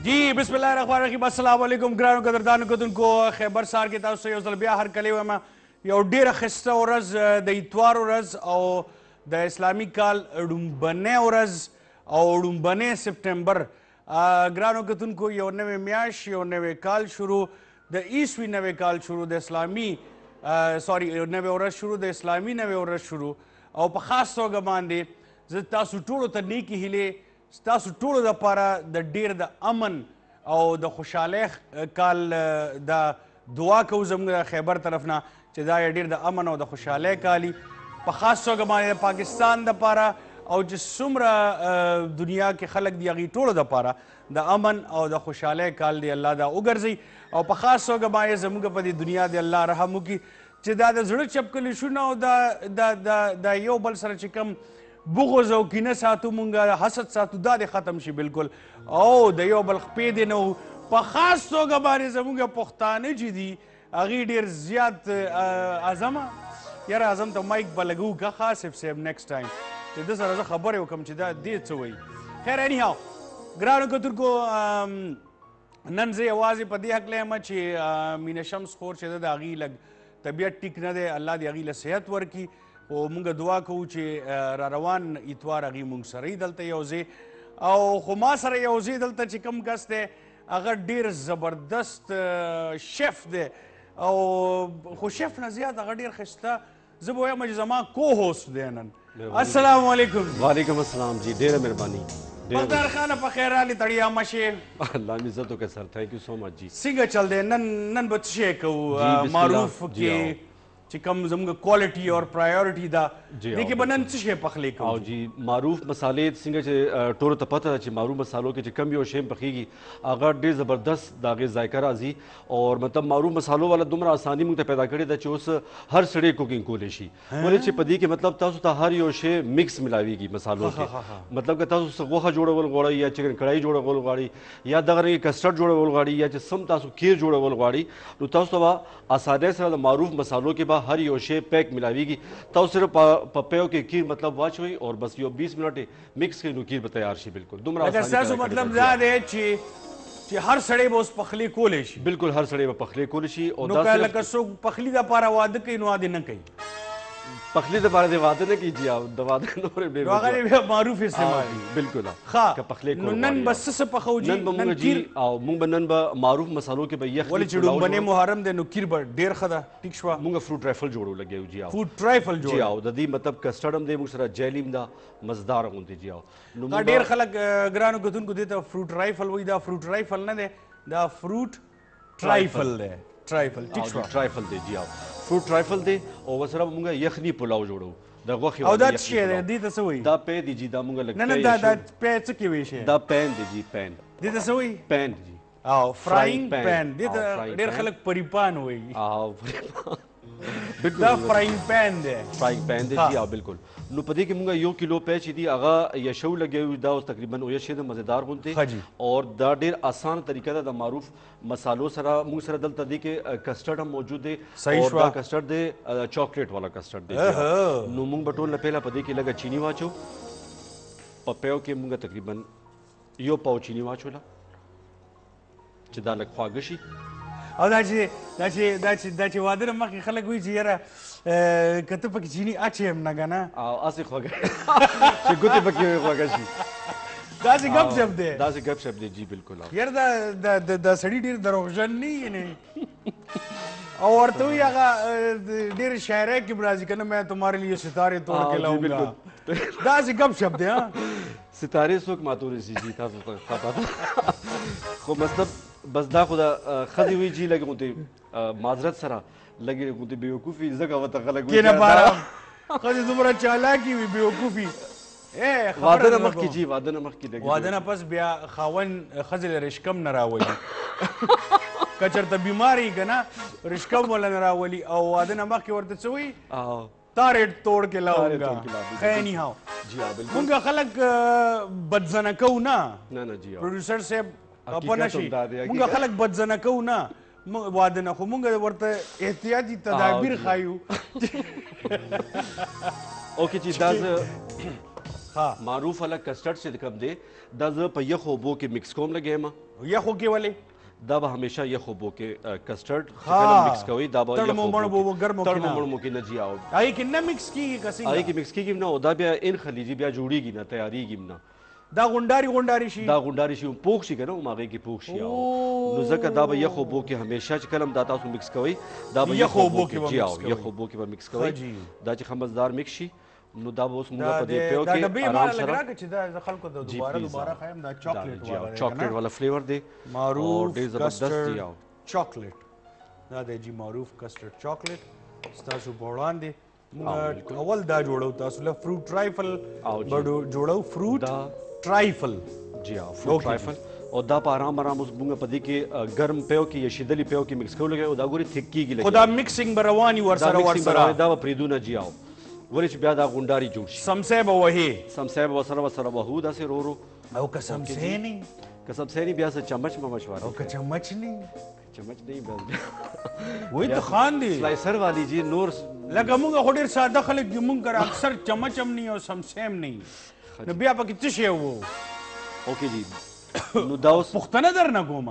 जी बिस्मिल्लाहिर्रहमानिर्रहीम अस्सलाम वालेकुम ګرانو قدردانو کتونکو خیبر سهار کې تاسو یو ځل بیا هر کلی وایم یو ډیره ښایسته ورځ د اتوار ورځ او د اسلامي کال ړومبنۍ ورځ او ړومبنۍ سپټمبر ګرانو کتونکو یو نوې میاشت یو نوې کال شروع د عیسوي نوې کال شروع د اسلامي سوري نوې ورځ شروع د اسلامي نوې ورځ شروع او په خاص توګه باندې زه تاسو ټولو ته نیکې هیلې ستاسو ټولو دپاره د ډیر د امن او د خوشحالۍ کال د دعا کوو زموږ د خیبر طرف نه چې دا ډیر د امن او د خوشحالۍ کال په خاص توګه باندې د پاکستان دپاره او چې څومره دنیا کې خلک دي هغې ټولو دپاره د امن او د خوشحالۍ کال دی الله دا وګرځي او په خاص توګه باندې زموږ په دې دنیا دی الله رحم وکړي چې دا د زړه چپکلي شونه او د یو بل سره چې کوم بغض او کینه ساتو مونږ حسد ساتو دا دې ختم شي بالکل او د یو بل خپې دې نه په خاص توګه باندې زموږ پښتانه چې دي هغې ډېر زیات اعظمه یاره اعظم ته مایک به لګو که خاصف صاحب نیکسټ ټایم چې ده سره زه خبرې وکړم چې دا دې څه وایي خیر انیهاو ګرانو کتونکو نن زه یوازې په دې هکله یم چې مینه شمس خور چې ده د هغې لږ طبیعت ټیک نه دی الله دې هغې له صحت ورکړي خو مونږ دعا کوو چې را روان اتوار هغې مونږ سره یي دلته یو ځای او خو ما سره یو ځای دلته چې کوم کس دی هغه ډېر زبردست شیف دی او خو شیف نه زیات هغه ډېر ښایسته زه به وایم چې زما کو هوسټ دی نن السلام علیکم وعلیکم السلام جی ډېره مهرباني بختیار خانه په خیر راغلې تړیا مشې الله مې عزت وکړه سر تھینک یو سو مچ جی څنګه چل دی نن به څه شی کوو معروف کې چې کوم زموږ کوالټي او پرایورټي ده دې کې به نن څه شی پخلی کوو او جی معروف مسالې څنګه چې ټولو ته پته ده چې معروف مسالو کې چې کم یو شی پخیږي هغه ډېر زبردست د هغې ذایقه راځي او مطلب معروف مسالو والا دومره اساني موږ ته پیدا کړې ده چې اوس هر سړی کوکینګ کولی شي ولې چې په دې کې مطلب تاسو ته هر یو شی مکس ملاویږي مسالو کې مطلب که تاسو غوښه جوړول غواړئ یا چکن کړای جوړول غواړئ یا دغه رنګې کسټرډ جوړول غواړئ یا چې سم تاسو کیر جوړول غواړئ نو تاسو ته به اسانۍ سره د معروف مسالو کې به هر یو شی پیک ملاویږي تاسو صرف په پیو کې کیر مطلب واچوئ او بس یو 20 منټ مکس کړئ نو کیر به تیار شي بالکل دومره ستاسو مطلب دا دی چې هر سړی به اوس پخلی کولی شي بالکل هر سړی به پخلی کولی شي او نو که لکه څوک پخلی دپاره واده کوي نو واده نه کوي پخلی دپاره د واده نه کیږي او د واده نور ډېر هغه بیا معروف استعمال بالکل ښه که پخلی نو نن به څه پخو جي نن به مونږ جي او مونږ به نن به معروف مسالو کې به یخني ولې چې ړومبنۍ محرم دی نو کیر به ډېر ښه ده ټیک شوه مونږ فروټ رایفل جوړو لګیو جی فروټ رایفل جی او د دې مطلب کسټرډ هم دی مونږ سره جیلی هم ده مزدار غوندې جی او نو ډېر خلک ګرانو کتونکو دې ته فروټ رایفل وایي دا فروټ رایفل نه دی دا فروټ ټرایفل دی ټرایفل ټیک شوه ټرایفل دی جی او فروټ رایفل دی او ورسره مونږ یخني پلاو جوړو د غوښې او دا څه شی دی دې ته څه وایي دا پی دی جی دا مونږ لږ نه دا پی څه کې وایي شی دا پین دی جی پین دې ته څه وایي پین جی او فرایینګ پین دې ته ډېر خلک پریپان وایي او دا فرایینګ پین دی فرایینګ پین دی جی او بالکل نو په دې کې مونږ 1 کیلو پی چې دی هغه یشو لګوي دا اوس تقریبا او یشي د مزیدار غونډې او دا ډېر اسان طریقه ده د معروف مسالو سره مونږ سره دلته دی کې کسټرډ هم موجود دی او دا کسټرډ دی چاکلیټ والا کسټرډ دی نو مونږ به ټول نه پهله په دې کې لږه چینی واچو په پیو کې مونږ تقریبا یو پاو چینی واچوله چې دا لږ خواږه شي او دا چې واده نه مخکې خلک وایي چې یاره که ته پکې چیني اچویم نه که نه او هسې خوږه چې ګوتې پکې خوږه شي داسې ګپ شپ دی داسې ګپ شپ دی جی بالکل یاره دا سړي ډېر دروغجن نه یعنې او ورته وایي هغه ډېر شاعرۍ کې به راځي که نه میں تمہارے لیے ستارے توڑ کے لاؤں گا داسې ګپ شپ دی ستارې څوک ماتولی شي جی تاسو ته پته ده خو مطلب بس دا خو د ښځې وایي جي لږ غوندې معذرت سره لږې غوندې بېوقوفي ځکه ورته خلک کینه باره ښځې دومره چالاکي وي بېوقوفي واده نه مخکې جي واده نه مخکې لږ واده نه پس بیا خاوند ښځې له رشکم نه راولي که چېرته بیمار یي که نه رشکم وله نه راولي او واده نه مخکې ورته څه وایي تارې توړ کې لاؤنګا خیانی هاو مونږ خلک بدزنه کوو نه پروډیوسر صاحب خفه نه شي مونږ خلک بدزنه کوو نه واده نه خو مونږ ورته احتیاطي تدابیر ښایو اوکې چې دا زه معروف والا کسټرډ چې کوم دی دا زه په یخو اوبو کې مکس کوم لګیم یخو کې ولې دا به همیشه یخو اوبو کې کسټرډ چې کله مکس کوي دا به تړمو مړمو ګرمو کې تړمو مړمو کې نه جي او هغې کې نه مکس کېږي که څنګه هغې کې مکس کېږي نه او دا بیا ان خلیجي بیا جوړېږي نه تیارېږي نه دا غونډاري شي دا غونډاري شي پوخ شي که نه هم هغې کې پوخ شي نو ځکه دا به یخو اوبو کې همیشه چې کله دا تاسو مکس کوئ دا به یخو اوبو کې جي او یخو اوبو کې به مکس کوئ دا چې ښه مزدار مکس شي نو دا به اوس موږ په دې پیو کې آرام سره چې دا خلکو ته دوباره خایم دا چاکلیټ والا فلیور دی معروف ډېر زبردست دی چاکلیټ دا دی جی معروف کسټرډ چاکلیټ ستاسو په وړاندې موږ اول دا جوړو تاسو له فروټ ټرایفل جوړو فروټ ټرایفل جی فروټ ټرایفل او دا په آرام اوس موږ په دې کې ګرم پیو کې یا شیدلي پیو کې مکس کوو لګي او دا ګوري تھک کېږي خو دا مکسینګ به روان وي ورسره دا به پرېږدو نه جي او ولې چې بیا دا غونډاري جوړ شي سمسې به وهې سمسې به ورسره وهو داسې رو او که سمسې نه که سمسې نه بیا څه چمچ ممچ والا او که چمچ نه چمچ نه بیا وایي ته خاندې سلایسر والی جی نور لکه موږ خو ډېر ساده خلک دي موږ کره اکثر چمچ هم نه او سمسې هم نه نو بیا پکې څه شی وو اوکې جی نو دا اوس پوښتنه درنه کوم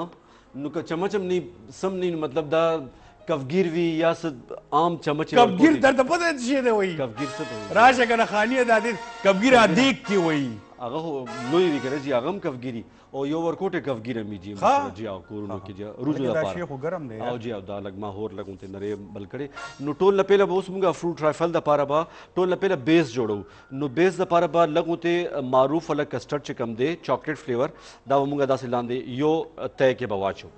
نو که چمچ هم نه سم نه مطلب دا کفګیر وي یا څه عام چمچ کفګیر درته پته څه شی دی وایي کفګیر څه دی راشه که نه خاني دا دې کفګیر دیګ کې وایي هغه خو لوی وي که نه جي هغه هم کفګیري او یو ورکوټې کفګیر هم وي جي جي او کورونو کې جي روجو دپاره او جي او دا لږ ماحور لږ غوندې نرۍ بل کړې نو ټول نه پهله به اوس موږ فروټ ټرایفل دپاره به ټول نه پهله بیس جوړو نو بیس دپاره به لږ غوندې معروف والا کسټرډ چې کوم دی چاکلیټ فلیور دا به موږ داسې لاندې یو تی کې به واچو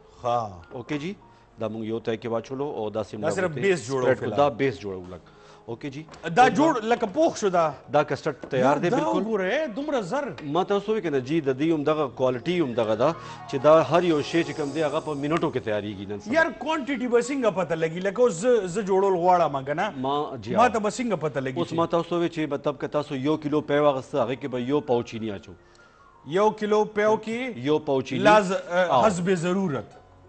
اوکې جی دا موږ یو تی کې واچولو او داسې دا بیس جوړو لږ اوکې جی دا جوړ لکه پوخ شو دا کسټرډ تیار دی بالکل وګوره دومره زر ما تاسو وایي که نه جی د دې هم دغه کوالټي هم دغه ده چې دا هر یو شی چې کوم دی هغه په منټو کې تیارېږي نن یار کوانټیټي به څنګه پته لګي لکه اوس زه جوړول غواړم که نه ما ته به څنګه پته لګي اوس ما تاسو وایي چې مطلب که تاسو 1 کیلو پیو اخیسته هغې کې به یو پاو چیني اچو 1 کیلو پیو کې یو پاو چیني حسب ضرورت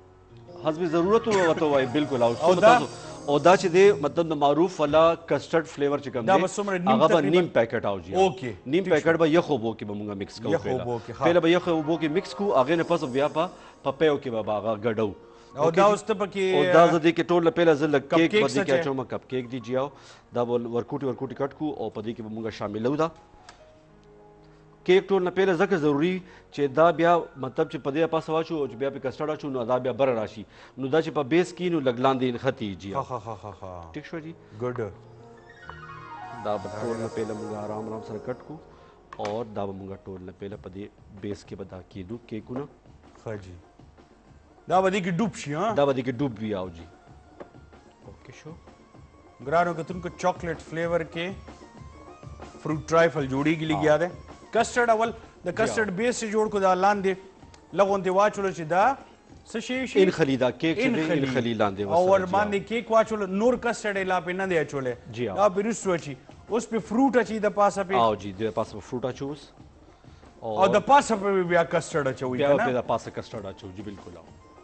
ورته وایي بالکل او دا چې دی مطلب د معروف والا کسټرډ فلیور چې کوم دی هغه به نیم پیکټ او جی نیم پیکټ به یخو اوبو کې به موږ مکس کوو پهله به یخو اوبو کې مکس کوو هغې نه پس بیا په پیو کې به هغه ګډو او دا اوس ته پکې او دا زه دې کې ټول نه پهله زه لږ کیک په دې کې اچوم کپ کیک دی جی او دا به ورکوټي کټ کوو او په دې کې به موږ شاملو دا کیک ټول نه پهله ځکه ضروري چې دا بیا مطلب چې په دې پاسه واچو او چې بیا پې کسټرډ اچو نو دا بیا بره راشي نو دا چې په بیس کې نو لږ لاندې نښتي جي ټیک شو جي ګډ دا به ټول نه پهله موږ آرام سره کټ کو اور دا به موږ ټول نه پهله په دې بیس کې به دا کېدو کیکونه ښه جي دا به دې کې ډوب شي دا به دې کې ډوب وي او جي اوکې شو ګرانو کتونکو چاکلیټ فلیور کې فروټ ټرایفل جوړېږي لګیا دی کسټرډ اول د کسټرډ بیس چې جوړ کو دا لاندې لږ غوندې واچولو چې دا څه شی شي انخلي دا کیک چې دی انخلي لاندې او ور باندې کیک واچولو نور کسټرډ یې لا پې نه دی اچولی دا پې رسو اچي اوس پې فروټ اچي د پاسه پې او جي د پاسه به فروټ اچو اوس او د پاسه پې بیا کسټرډ اچوي بیا پې د پاسه کسټرډ اچو جي بالکل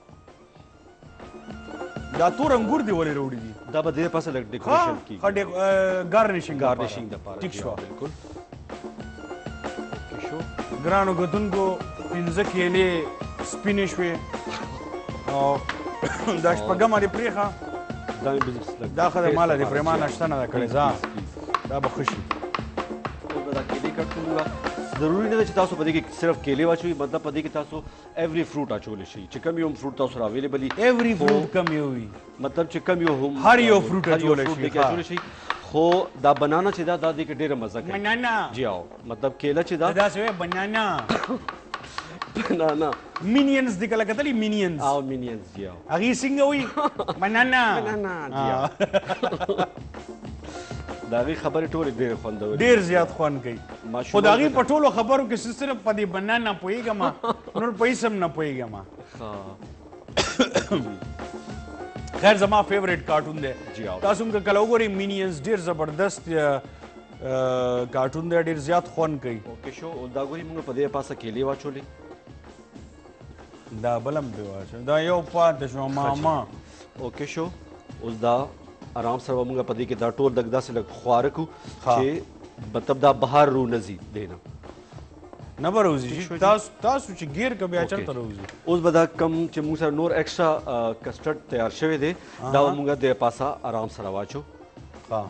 دا تور انګور دی ولې راوړي دي دا به د پاسه لږ ډیکوریشن کېږي ګارنیشنګ دپاره ټیک شو بالکل ګرانو کتونکو 15 کیلې سپینې شوې او دا شپږمه دې پرېښه دا ښه ده ماله دې پرې ما نشته نه ده کړې ځه دا به ښه شي دا کیلې کټ کوو ضروري نه ده چې تاسو په دې کې صرف کیلې واچوئ مطلب په دې کې تاسو ایوری فروټ اچولی شي چې کم یو فروټ تاسو را اویلیبل وي ایوری فروټ کم یو وي مطلب چې کم یو هم هر یو فروټ اچولی شي خو دا بنانا چې دا دې کې ډېره مزه کوي بنانا جی او مطلب کیله چې دا څه وایي بنانا مینینز دي کله کتلي مینینز او مینینز جی او هغې څنګه وایي بنانا جی او د هغې خبرې ټولې ډېرې خوندورې ډېر زیات خوند کوي خو د هغې په ټولو خبرو کې صرف په دې بنانا پوهېږم نور په هېڅ هم نه پوهېږم خیر زما فیوریټ کارټون دی تاسو هم که کله وګورئ مینینز ډېر زبردست کارټون دی ډېر زیات خوند کوي اوکې شو دا ګورئ موږ په دې پاسه کیلې واچولې دا بل هم پرې واچوي دا یو پاتې شو ماما اوکې شو اوس دا آرام سره به موږ په دې کې دا ټول لږ داسې لږ خواره کړو چې مطلب دا بهر رو نزي دینا نه به روزي تاسو چې ګیر که بیا چلته روزي اوس به دا کم چې موږ سره نور ایکسټرا کسټرډ تیار شوی دی دا به موږ د پاسه آرام سره واچو ها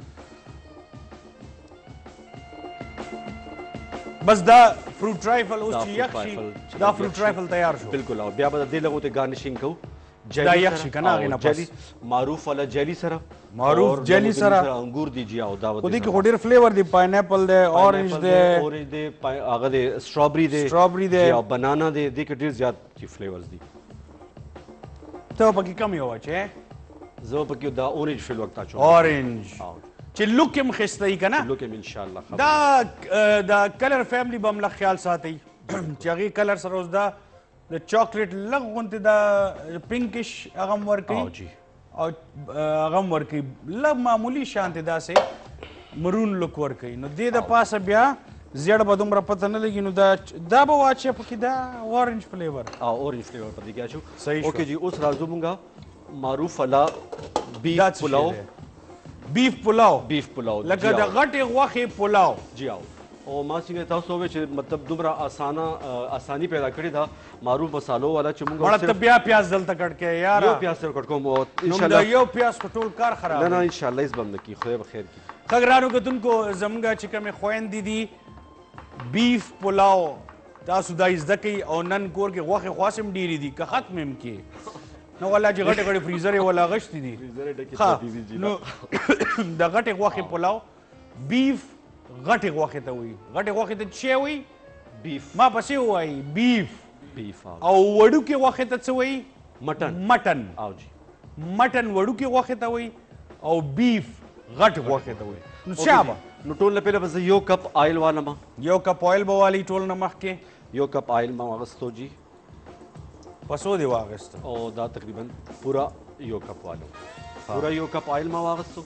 بس دا فروټ رایفل اوس چې یخ شي دا فروټ رایفل تیار شو بالکل او بیا به د دې لغو ته ګارنشینګ کوو دا یخ شي که نه هغې نه پس معروف والا جیلی سره معروف جیلی سره انګور دی جی او دا خو دې کې خو ډېر فلیور دی پاینیپل دی اورنج دی اورنج دی هغه دی سټرابري دی او بنانا دی دې کې ډېر زیات فلیورز دي ته پکې کم یو اچې زه پکې دا اورنج فل وخت اچوم اورنج چې لوک یې م ښایسته وي که نه لوک یې انشاءالله دا کلر فیملی به هم لږ خیال ساتئ چې هغې کلر سره اوس دا د چاکلیټ لږ غوندې دا پینکش هغه هم ورکوي او هغه هم ورکوي لږ معمولي شانتې داسې مرون لوک ورکوي نو دې د پاسه بیا زیړ به دومره پته نه لګي نو دا به واچوې پکې دا اورنج فلیور اورنج فلیور پکې کې اچو صحیح شو اوکې جی اوس راځو مونږه معروف والا بیف پلاو بیف پلاو لکه د غټې غوښې پلاو جی او او ما څنګه تاسو وې چې مطلب دومره اساني پیدا کړې ده معروف مسالو والا چې موږ مړه ته بیا پیاز دلته کټ کې یار یو پیاز سره کټ کوم او ان شاء نو الله یو پیاز په ټول کار خراب نه ان شاء الله اس بم کی خو به خیر کی خګرانو کتونکو زمګه چې کومه خويندې دي بیف پلاو تاسو دا زده کوي او نن کور کې غوښه خاصم ډیری دي که ختم هم کې نو والله چې غټه غټه فریزر ولا غشتي دي نو د غټه غوښه پلاو بیف غټه غوښه ته وي غټه غوښه ته څه وي بیف ما پسې وایي بیف او وړو کې غوښه ته څه وایي مټن او جی مټن وړو کې غوښه ته وایي او بیف غټ غوښه ته وایي نو شابه نو ټول نه پهله بس یو کپ آیل والا ما یو کپ آیل به والی ټول نه مخکې یو کپ آیل ما واغستو جی پسو دی واغستو او دا تقریبا پورا یو کپ والو پورا یو کپ آیل ما واغستو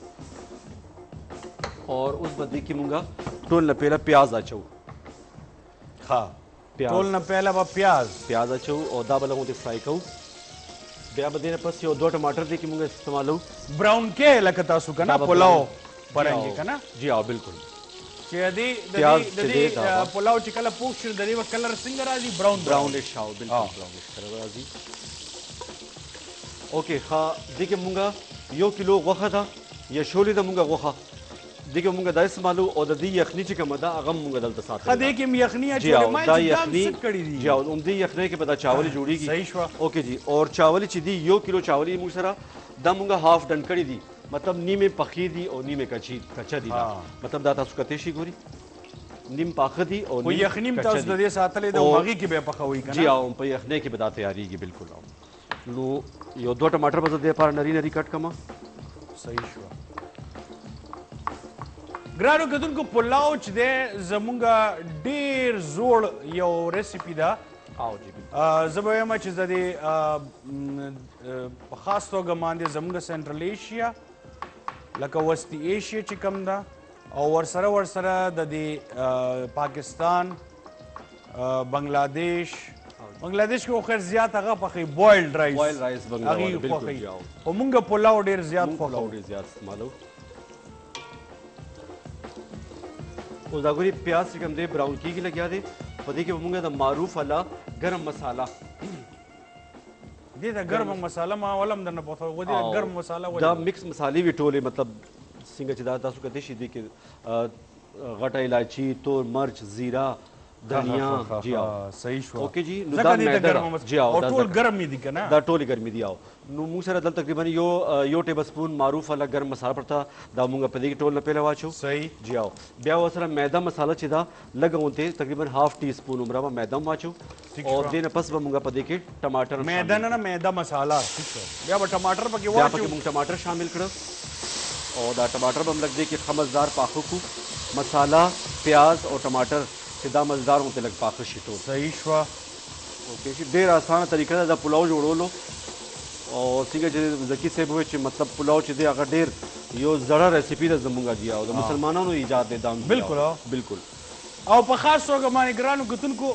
اور اوس به دې کې مونږه ټول نه پهله پیاز اچو ها ټول نه پهله به پیاز اچو او دا به لږ فرائی کوو بیا به دې نه پس یو 2 ټماټر دې کې مونږ استعمالو براون کې لکه تاسو که نه پلاو پرنګي که نه جی ها بالکل چې د دې پلاو چې کله پوخ شي د دې به کلر څنګه راځي براونش ها بالکل براونش کلر راځي اوکې ښه دې کې مونږه 1 کیلو غوښه ده یا شولې ده مونږه غوښه دې کې مونږ دا استعمالو او د دې یخني چې کومه ده هغه مونږ دلته ساتو ښه دې کې م یخني اچولې ما چې دام سټ کړي دي جی او دې یخنۍ کې به دا چاول جوړیږي صحیح شوه اوکې جی اور چاول چې دی 1 کیلو چاول یې موږ سره دا مونږ هاف ډن کړي دي مطلب نیمه پخې دي او نیمه کچا دي مطلب دا تاسو کته شي ګوري نیم پاخه دي او نیم یخنیم تاسو د دې ساتلې د ماغي کې به پخوي کنه جی او په یخنۍ کې به دا تیاریږي بالکل نو یو 2 ټماټر به دې پر نری نری کټ کما صحیح شو ګرانو کتونکو پلاو چې دی زمونږ ډېر زوړ یو ریسیپي ده او جی زه به وایم چې د دې په خاص توګه باندې زمونږ سنټرل ایشیا لکه وسطي ایشیا چې کوم ده او ورسره د دې پاکستان بنگلادیش کې خو خیر زیات هغه پخې بوایلډ رایس هغې خوښوي خو مونږ پلاو ډېر زیات خوښوو اوس دا ګوري پیاز چې کوم دی براون کېږي لګیا دی په دې کې به مونږ د معروف والا ګرم مساله دې ته ګرم مساله ما ولم درنه پوښتنه و دې ګرم مساله دا مکس مسالې وي ټولې مطلب څنګه چې دا تاسو کتلی شي دې کې غټه الایچي تور مرچ زیره دھنیا جی صحیح شو اوکې جی نو دا میده جی او ټول ګرم دي کنه دا ټول ګرم دي او نو موږ سره دلته تقریبا یو ټیبل سپون معروف والا ګرم مساله پرتا دا موږ په دې کې ټول نه پیله واچو صحیح جی او بیا وسره میده مساله چې دا لګونته تقریبا هاف ټی سپون عمره میده واچو او دې نه پس به موږ په دې کې ټماټر میده نه میده مساله بیا به ټماټر پکې واچو بیا موږ ټماټر شامل کړو او دا ټماټر به موږ دې کې خمسدار پاخو کو مساله پیاز او ټماټر چې دا مزدار هونته لږ پاخه شي ټول صحیح شوه اوکې چې ډېر اسانه طریقه ده د پلاو جوړولو او څنګه چې زکي صاحب وویل چې مطلب پلاو چې دی هغه ډېر یو زړه ریسیپي ده زموږ دی او د مسلمانانو ایجاد دی دا بالکل بالکل او په خاص توګه باندې ګرانو کتونکو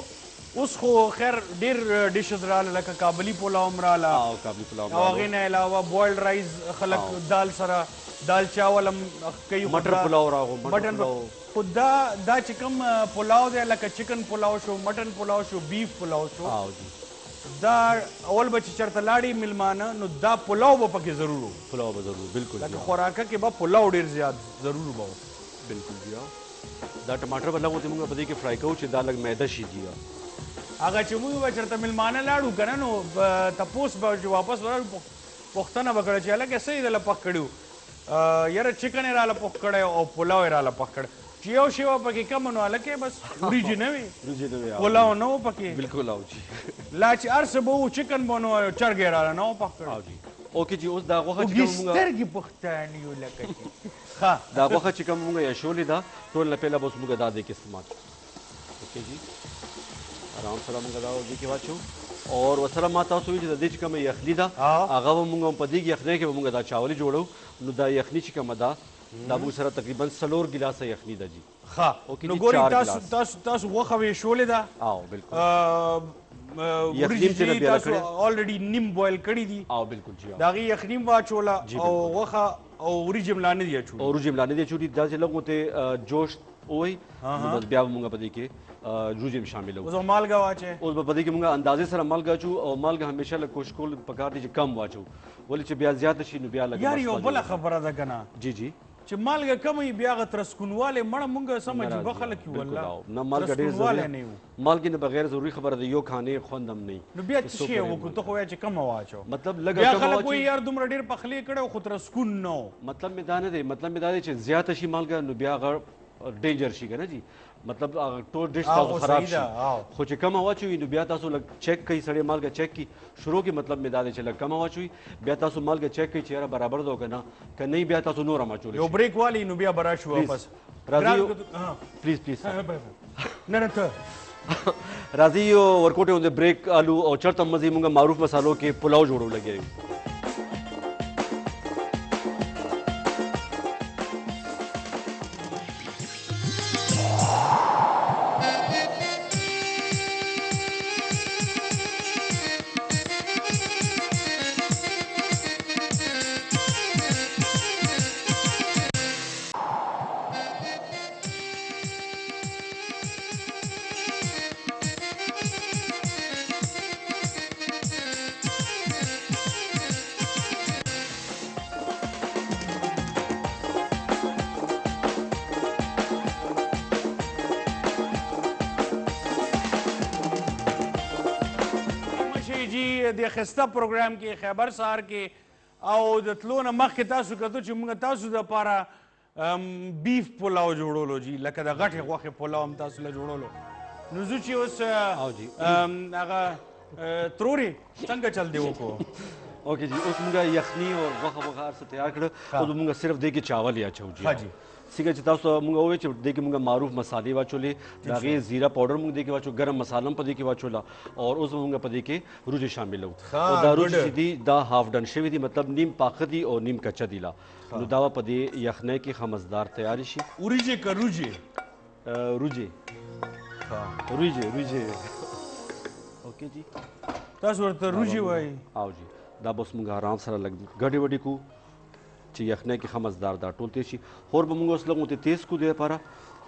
اوس خو خیر ډېر ډیشز رااله لکه کابلي پلاو هم رااله او کابلي پلاو او هغې نه علاوه بوایلډ رایس خلک دال سره دال چاول هم کوي مټر پلاو راغو مټر پلاو خو دا چې کوم پلاو دی لکه چکن پلاو شو مټن پلاو شو بیف پلاو شو دا اول به چې چېرته لاړې میلمانه نو دا پلاو به پکې ضرور و پلاو به ضرور بالکل لکه خوراکه کې به پلاو ډېر زیات ضرور به و بالکل جی دا ټماټر به لږ ورته موږ په دې کې فرای کوو چې دا لږ میده شي جی هغه چې موږ به چېرته میلمانه لاړو که نه نو تپوس به چې واپس به راړو پوښتنه به کړه چې هلکه څه یې دله پخ کړي وو یاره چکن یې راله پخ کړی او پلاو یې راله پخ کړی چې یو شی وه پکې کمه نو هلکې بس وریجې نه وې پلاو نه و پکې بالکل او جی لا چې هر څه به و چکن به نو چرګ یې راله نه و پخ کړی اوکې جی اوس دا غوښه چې اوږې سترګې پښتانه یو لکه چې دا غوښه چې کوم موږ یشولې ده ټول نه پهله به اوس موږ دا دې کې استعمال اوکې جی آرام سره موږ دا دې کې واچو اور ورسره ما تاسو ویل چې د دې چې کومه یخني ده هغه به موږ په دې یخنۍ کې به موږ دا چاولې جوړو نو دا یخني چې کومه ده دا موږ سره تقریبا 4 ګیلاسه یخني ده جی ښه نو ګورئ تاسو غوښه ویشولې ده او بالکل وریجې تاسو الریډي نیم بویل کړي دي او بالکل جی د هغې یخني هم واچوله او غوښه او وریجې هم لا نه دي اچولي او وریجې هم لا نه دي اچولي دا چې لږ ورته جوش ووایي نو بس بیا به موږ په دې کې وریجې هم شاملوو اوس مالګه واچئ اوس به په دې کې موږ اندازې سره مالګه اچو او مالګه همیشه لږ کوشش کول پکار دي چې کم واچو ولې چې بیا زیاته شي نو بیا لږ یار یو بله خبره ده که نه جی جی چې مالګه کمه وي بیا هغه ترسکونوالی مړه مونږ سم عجیبه خلک یو والله نه مالګه ډېر ضروري مالګې نه بغیر ضروري خبره ده یو کھانې خوند هم نه نو بیا څه شی وکړو ته خو وایې چې کمه واچو مطلب لږه بیا خلک وایي یار دومره ډېر پخلی کړی خو ترسکون نه و مطلب مې دا نه دی مطلب مې دا دی چې زیاته شي مالګه نو بیا هغه ډینجر شي که نه جی مطلب ټول ډش تاسو خراب شي خو چې کمه واچوي نو بیا تاسو لږ چیک کوئ سړی مالګه چیک کړي شروع کې مطلب مې دا دی چې لږ کمه واچوي بیا تاسو مالګه چیک کوئ چې یاره برابر ده که نه که نه بیا تاسو نور هم اچولی یو بریک والی نو بیا به راشو واپس راځئ پلیز پلیز نه نه ته راځئ یو ورکوټې غوندې بریک آلو او چرته مزې موږ معروف مسالو کې پلاو جوړو لګیا یو د ښایسته پروګرام کې خیبر سهار کې او د تلو نه مخکې تاسو کتو چې موږ تاسو دپاره بیف پلاو جوړولو جي لکه د غټې غوښې پلاو هم تاسو له جوړولو نو زه چې اوس هغه ترورې څنګه چل دی وکړو اوکې جی اوس موږ یخني او غوښه وغه هر څه تیار کړه او موږ صرف دې کې چاول یې اچوو جی څنګه چې تاسو موږ وویل چې دې کې موږ معروف مسالې واچولې د هغې زیره پاوډر موږ دې کې واچو ګرم مساله هم په دې کې واچوله او اوس موږ په دې کې وریجې شاملوو او دا وریجې چې دي دا هاف ډن شوي دي مطلب نیم پاخه دي او نیم کچه دي لا نو دا به په دې یخنۍ کې ښه مزدار تیارې شي وریجې که روجې روجې روجې اوکې جی تاسو ورته روجې وایي او جی دا به اوس موږ آرام سره لږ ګډې وډې کوو چې یخنۍ کې ښه مزدار دا ټول تېز شي خور به موږ اوس لږ ورته تېز کړو دې لپاره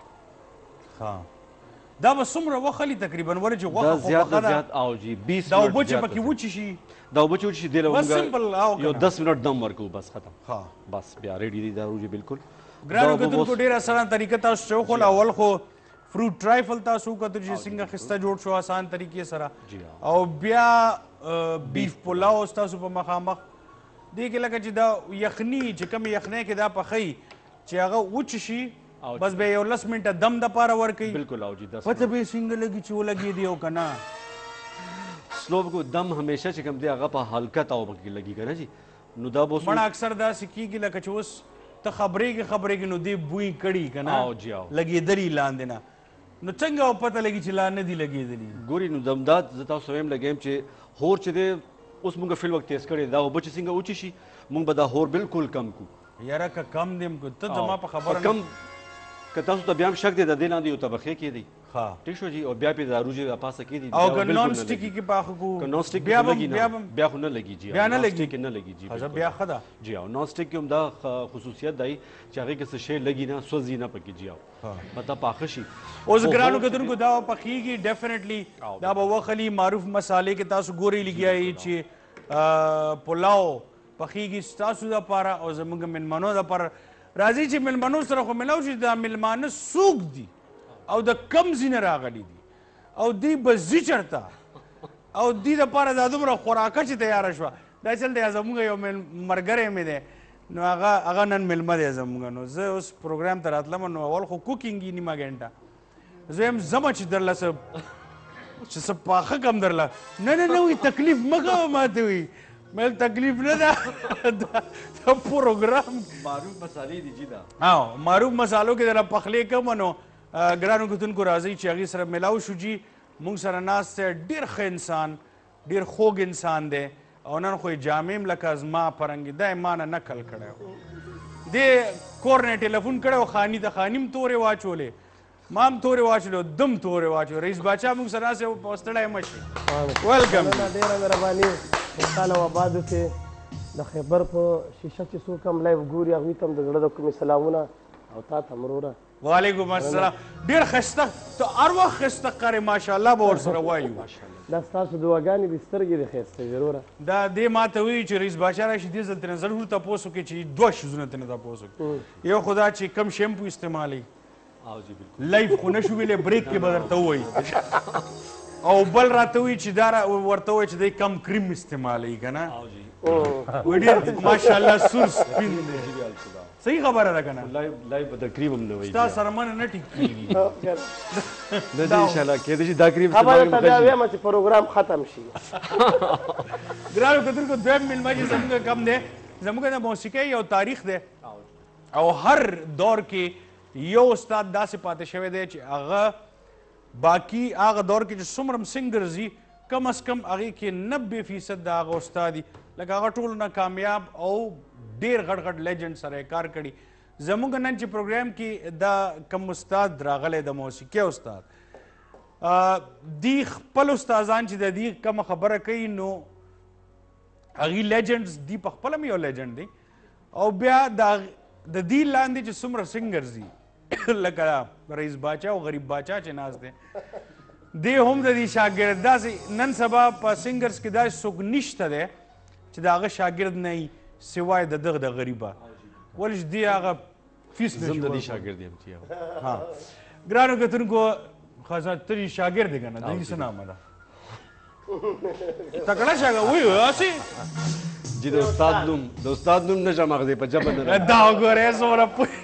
دا به څومره وخلي تقریبا ولې چې غوښه دا زیات نه زیات او جی 20 دا اوبه چې پکې وچې شي دا اوبه چې وچې شي دې له موږ یو 10 منټ دم ورکوو بس ختم بس بیا ریډي دي دا روجې بالکل ګرانو کتونکو ډېره اسانه طریقه تاسو چې وښوله اول خو فروټ ټرایفل تاسو وکتو چې څنګه ښایسته جوړ شو اسان طریقې سره او بیا بیف پلاو ستاسو په مخامخ دې کې لکه چې دا یخني چې کوم یخنۍ کې دا پخی چې هغه وچ شي بس به یو 10 منټه دم دپاره ورکوي بالکل او جی 10 پته به یې څنګه لګي چې ولګېدي او که نه سلو کو دم همیشه چې کوم دی هغه په هلکه تاو کې لګي که نه جي نو دا به مړه اکثر داسې کېږي لکه چې اوس ته خبرېږې نو دې بوی کړي که نه لګېدلي لاندې نه نو څنګه پته لګي چې لا نه دي لګېدلي ګوري نو دمداد زه تاسو ویم لګیم چې هور چې دی اوس موږ فی الوقت تیز کړی دا اوبه چې څنګه وچې شي موږ به دا هور بالکل کم کو یاره که کم دیم کو ته زما په خبره که تاسو ته بیا هم شک دی د دې لاندې یو طبقې کې دی ها ټیک شو جی او بیا پې د عروجې د پاسه کې دي او که نان سټیکي کې پاخه کو که نان سټیک بیا لګي بیا نه بیا خو نه لګي جی بیا نه لګي. نان سټیک نه لګي جی حاضر بیا ښه ده جی او نان سټیک کې هم دا خصوصیت دی چې هغې کې څه شی لګي نه سوځي نه پکې جی او مطلب پاخه شي اوس ګرانو کتونکو دا پخیږي ډیفینیټلی دا به وخلی معروف مسالې کې تاسو ګوري لګیایي چې پلاو پخیږي ستاسو دپاره او زموږ مېلمنو دپاره راځي چې مېلمنو سره خو ملاو شي دا مېلمانه څوک دي او د کم ځای نه راغلي دي او دوی به ځي چېرته او دوی دپاره دا دومره خوراکه چې تیاره شوه دا چل دی زموږ یو ملګری مې دی نو هغه نن مېلمه دی زموږ نو زه اوس پروګرام ته راتلم نو اول خو کوکینګ یې نیمه ګنټه زه یم ځمه چې درله چې څه پاخه کم درله نه وي تکلیف مه کوه ماته وي مې تکلیف نه ده دا پروګرام معروف مسالې دي جی دا معروف مسالو کې درله پخلی کوم نو ګرانو کتونکو راځئ چې هغې سره ملاو شو جي موږ سره ناست دی ډېر ښه انسان ډېر خوږ انسان دی او نن خو یې جامې هم لکه زما پرنګې دا یې ما نه نقل کړی و دې کور نه ټلیفون کړی و خاني ته خاني هم تورې واچولې ما هم تورې واچولې دم تورې واچولې رئیس باچا موږ سره ناست دی ستړی مه شي ویلکم ډېره مهرباني خوشحاله او آباد اوسې د خیبر په شیشه چې څوک هم لایو ګوري هغوی ته هم د زړه د کومې سلامونه او تا ته وروره وعلیکم السلام ډېر ښایسته ته هر وخت ښایسته ښکارې ماشاءالله به ورسره وایو دا ستاسو دعاګانې دي سترګې دي ښایسته وروره دا دې ما ته وایي چې رئیس باچا راشي دې ځل ترې ضرور تپوس وکړي چې دوه شیزونه ترې تپوس وکړي یو خو دا چې کم شیمپو استعمالوي لایف خو نه شو ویلی بریک کې به درته ووایي او بل راته وایي چې دا ورته وایي چې دی کم کریم استعمالوي که نه وایي ډېر ماشاءالله سور سپین دی صحیح خبره ده که نه لایف به د کریم هم نه وایي ستا سره منه نه ټیک کېږي نه دی انشاءالله کېدای شي دا کریم خبره ته بیا وایم چې پروګرام ختم شي ګرانو کتونکو دویم مېلمه چې زموږ کم دی زموږ د موسیقۍ یو تاریخ دی او هر دور کې یو استاد داسې پاتې شوی دی چې هغه باقي هغه دور کې چې څومره هم سنګرز دي کم از کم هغې کې 90% د هغه استاد دي لکه هغه ټولو نه کامیاب او ډېر غټ غټ لیجنډ سره یې کار کړي زموږ نن چې پروګرام کې دا کم استاد راغلی د موسیقۍ استاد دی خپل استادان چې د دې کومه خبره کوي نو هغې لیجنډز دی په خپله هم یو لیجنډ دی او بیا د دې لاندې چې څومره سنګرز دي لکه رئیس باچا او غریب باچا چې ناست دی دی هم د دې شاګرد داسې نن سبا په سنګرز کې داسې څوک نشته دی چې د هغه شاګرد نه وي سوای د دغه د غریبه ولې چې دی هغه فیس نه زم د دې شاګرد یم چې ها ګرانو کتونکو خاصه ته شاګرد دی که نه د دې څه نامه ده تکړه شاګرد وایي هسې جی د استاد نوم نه شم اخذی په جبه نه دا وګورې څومره پوه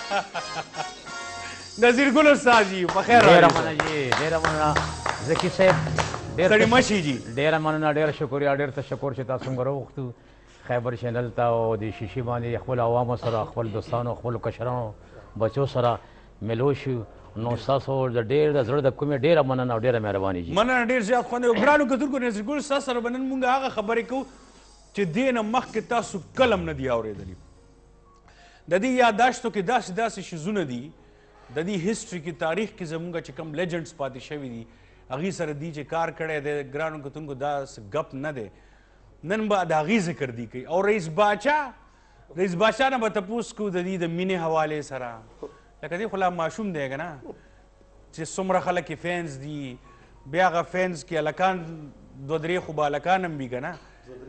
نظیر ګل استاد جي په خیر ډېره مننه جي ډېره مننه زکي صاحب ستړي مه شي جي ډېره مننه ډېره شکریه ډېر تشکر چې تاسو موږ راوغوښتو خیبر چینل ته او د شیشې باندې خپل عوامو سره خپل دوستانو خپلو کشرانو بچو سره ملو شو نو ستاسو د ډېر د زړه د کومې ډېره مننه او ډېره مهرباني جي مننه ډېر زیات خوند ګرانو کتونکو نظیر ګل استاد سره به نن موږ هغه خبرې کوو چې دې نه مخکې تاسو کله هم نه دي اورېدلي د دې یاداشتو کې داسې داسې شیزونه دي د دې هسټري کې تاریخ کې زموږ چې کوم لیجنډس پاتې شوي دي هغې سره دي چې کار کړی دی ګرانو کتونکو دا ګپ نه دی نن به د هغې ذکر دی کوي او رئیس باچا نه به تپوس کوو د دې د مینې حوالې سره لکه دې خو لا ماشوم دی که نه چې څومره خلک یې فینس دي بیا هغه فینس کې هلکان دوه درې خو به هلکان هم وي که نه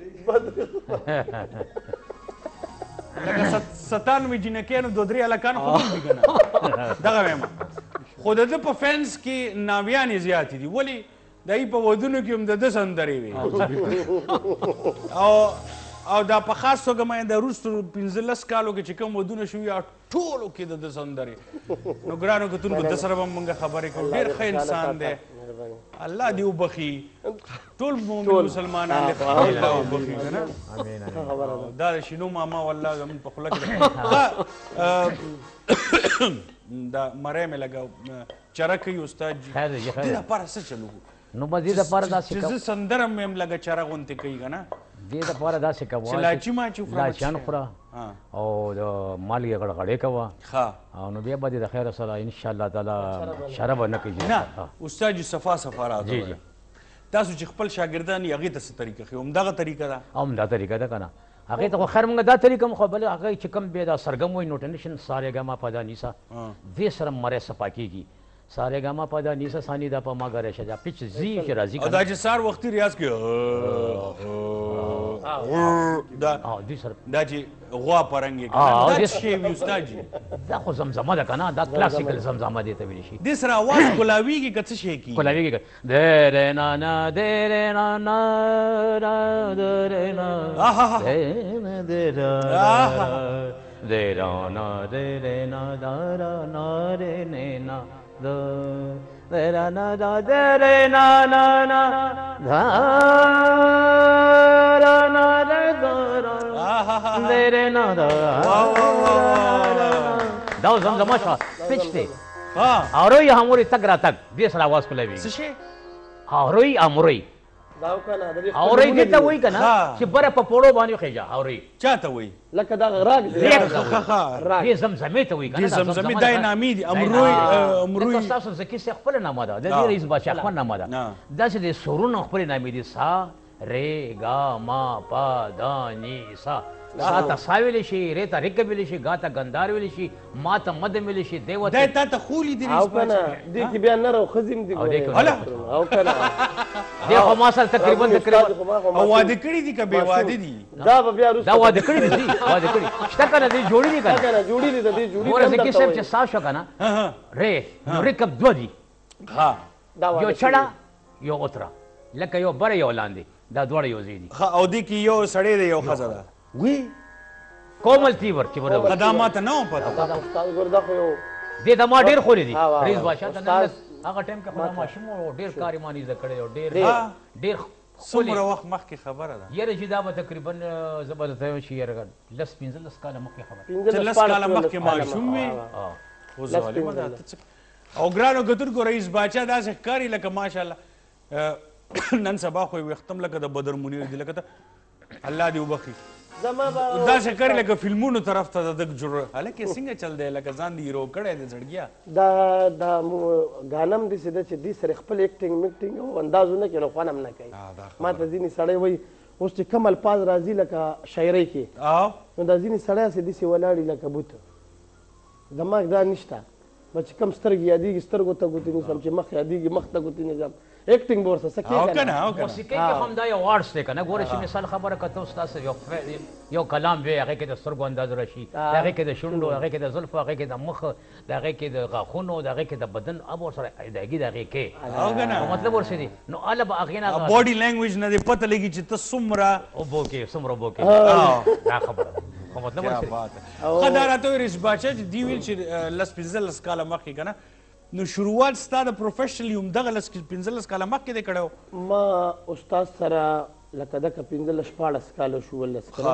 لکه 97 جنکیانو دوه درې هلکان خو هم وي که نه دغه وایم خو د ده په فینس کې ناویانې زیاتې دي ولې د هغې په ودونو کې هم د ده سندرې وي او دا په خاص توګه ما د وروستو 15 کالو کې چې کوم ودونه شوي ټولو کې د ده سندرې نو ګرانو کتونکو ده سره به موږ خبرې کوو ډېر ښه انسان دی الله دې وبخي ټول مؤمن مسلمانان دې الله وبخي که نه دا د شینو ماما والله زموږ په خوله کې دا مری مې لګه چره کوي استاد جي دې دپاره څه چلو نو به دې دپاره داسې چې زه سندره مې هم لږه چره غوندې کوي که نه دې دپاره داسې کوه چې لاچي ماچي خورم لاچیان خوره او د مالګې غړغړې کوه ښه نو بیا به دې د خیره سره انشاءالله تعالی شره به نه کوي نه استاد جي صفا راته ووایه تاسو چې خپل شاګردان یې هغې ته څه طریقه ښیي همدغه طریقه ده همدا طریقه ده که نه هغې ته خو خیر موږ دا طریقه خو بل هغه چې کوم بیا دا سرګم وایي نوټنیشن سارېګما پدا نیسا دې سره مری صفا کېږي سارېګما پدا نیسا ثاني دا په ما ګره شه دا پیچ زی چې راځي او دا چې سار وختي ریاض کې دا چې غوا پرنګ دا څه شی وي استاد جي دا خو زمزمه ده که نه دا کلاسیکل زمزمه دې ته ویلی شي دې سره اواز کولاویږي که څه شی کېږي کولاویږي درې نا نا درې نا نا درې نا درې نا درې نا درا نا رې نه نا درا نا درې نا نا نا درا نا درې نا دا زمزمه شو پچ دی اوروی هموری تک را تک دې سره आवाज کولاوي څه شي اوروی امروی اوروی دې ته وایي که نه چې بره په پوړو باندې خېجه اوروی چاته وایي لکه دا راګ دې زمزمې ته وایي که نه زمزمې دا یې نامې دي امروی ستاسو زکي صاحب خپله نامه ده د دې رئیس بادشاه خپل نامه ده داسې د سرونو خپلې نامې دي سا رے گا ما پا دا نی سا سا ته سا ویلی شي رې ته رک ویلی شي ګا ته ګندار ویلی شي ما ته مد ویلی شي دیو دا تا ته خولی دي او کنه دې کې بیا نر او خزم دي او کنه دې خو ما سره تقریبا او واده کړی دي که بې واده دي دا به بیا دا واده کړي دي واده کړي شته که نه دې جوړي دي که نه جوړي دي دې جوړي ګوره زکي صاحب چې سا شو که نه رې نو رکب دوه دي یو چړه یو اتره لکه یو بره یو لاندې دا دواړه یو ځای دي او دې کې یو سړی دی یو ښځه ده وی کومل تیور چې ورته دا ماته نه وه پته استاد ګور دا خو یو دې ته ما ډېر خولې دي رئیس بادشاه ته نن هغه ټایم کې خو دا ماشوم و ډېر کار یې مانې زده کړی او ډېر څومره وخت مخکې خبره ده یاره چې دا به تقریبا زه به درته وایم چې یاره 10-15 کاله مخکې خبره 15 کاله مخکې ماشوم وي خو ظالمه ده او ګرانو کتونکو رئیس بادشاه داسې ښکاري لکه ماشاءالله نن سبا خو یې ویښتم لکه د بدر منیر دي لکه ته الله دې وبخي داسې ښکاري لکه فلمونو طرف ته د جوړ هلکې څنګه چل دی لکه ځان دې هیرو کړی دی زړګیا دا ګانم داسې ده چې دې سره خپل ایکټینګ میکټینګ او اندازونه کوي نو خوند هم نه کوي ما ته ځینې سړی وایي اوس چې کوم الفاظ راځي لکه شاعرۍ کې نو دا ځینې سړی هسې داسې ولاړي لکه بوت دماغ دا نشته به چې کوم سترګې یادېږي سترګو ته ګوتې نیسم چې مخ یادېږي مخ ته ګوتې نیسم ایکټینګ به ورسره څه کېږي موسیقۍ کې هم دا یو واټس دی که نه ګوره چې مثال خبره که ته ستاسو یو کلام وی هغې کې د سترګو انداز راشي د هغې کې د شونډو هغې کې د زلفو هغې کې د مخ د هغې کې د غاښونو د هغې کې د بدن اب ورسره ادایګي د هغې کې مطلب ورسې دي نو هله به هغې نه باډي لینګویج نه دې پته لګي چې ته څومره اوبو کې څومره اوبو کې دا خبره خو مطلب ورسې ښه دا راته وایي رئیس بادشاه چې دوی ویل چې 10-15 کاله مخکې که نه نو شروعات ستا د پروفیشنلی همدغه 15 کاله مخکې دی کړی و ما استاد سره لکه دغه 15-14 کاله شو 15 کاله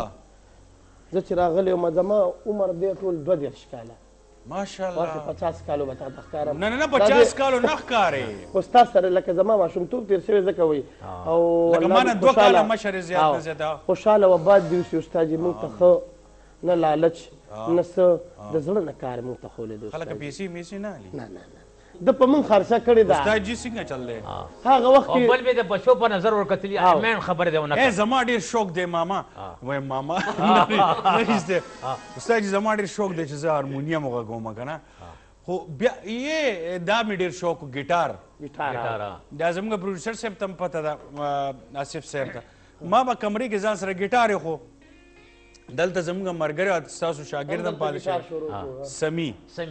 زه چې راغلی وم زما عمر دی ټول 22 کاله ماشاءالله 50 کالو به تا ته ښکارم نه 50 کالو نه ښکارې استاد سره لکه زما ماشومتوب تېر شوی ځکه وایي او لکه ما نه 2 کاله مشر زیات نه زیاته خوشحاله و باد دې اوسي استاد جي موږ ته ښه نه لالچ نه څه د زړه نه کار موږ ته ښوولې خلک پیسې میسې نه هلي نه د په موږ خرچه کړې ده استاد جي څنګه چل دی هغه وخت کې بل به د بچو په نظر ورکتلي مین خبره دی ونه زما ډېر شوق دی ماما وایم ماما نهیسته استاد جي زما ډېر شوق دی چې زه هارمونیم وغږوم که نه خو بیا یې دا مې ډېر شوق و ګیټار دا زموږ پروډیوسر صاحب ته هم پته ده آصف صاحب ته ما به کمرې کې ځان سره ګیټار خو دلته زموږ ملګری ستاسو شاګرد هم پاتې شوی سمي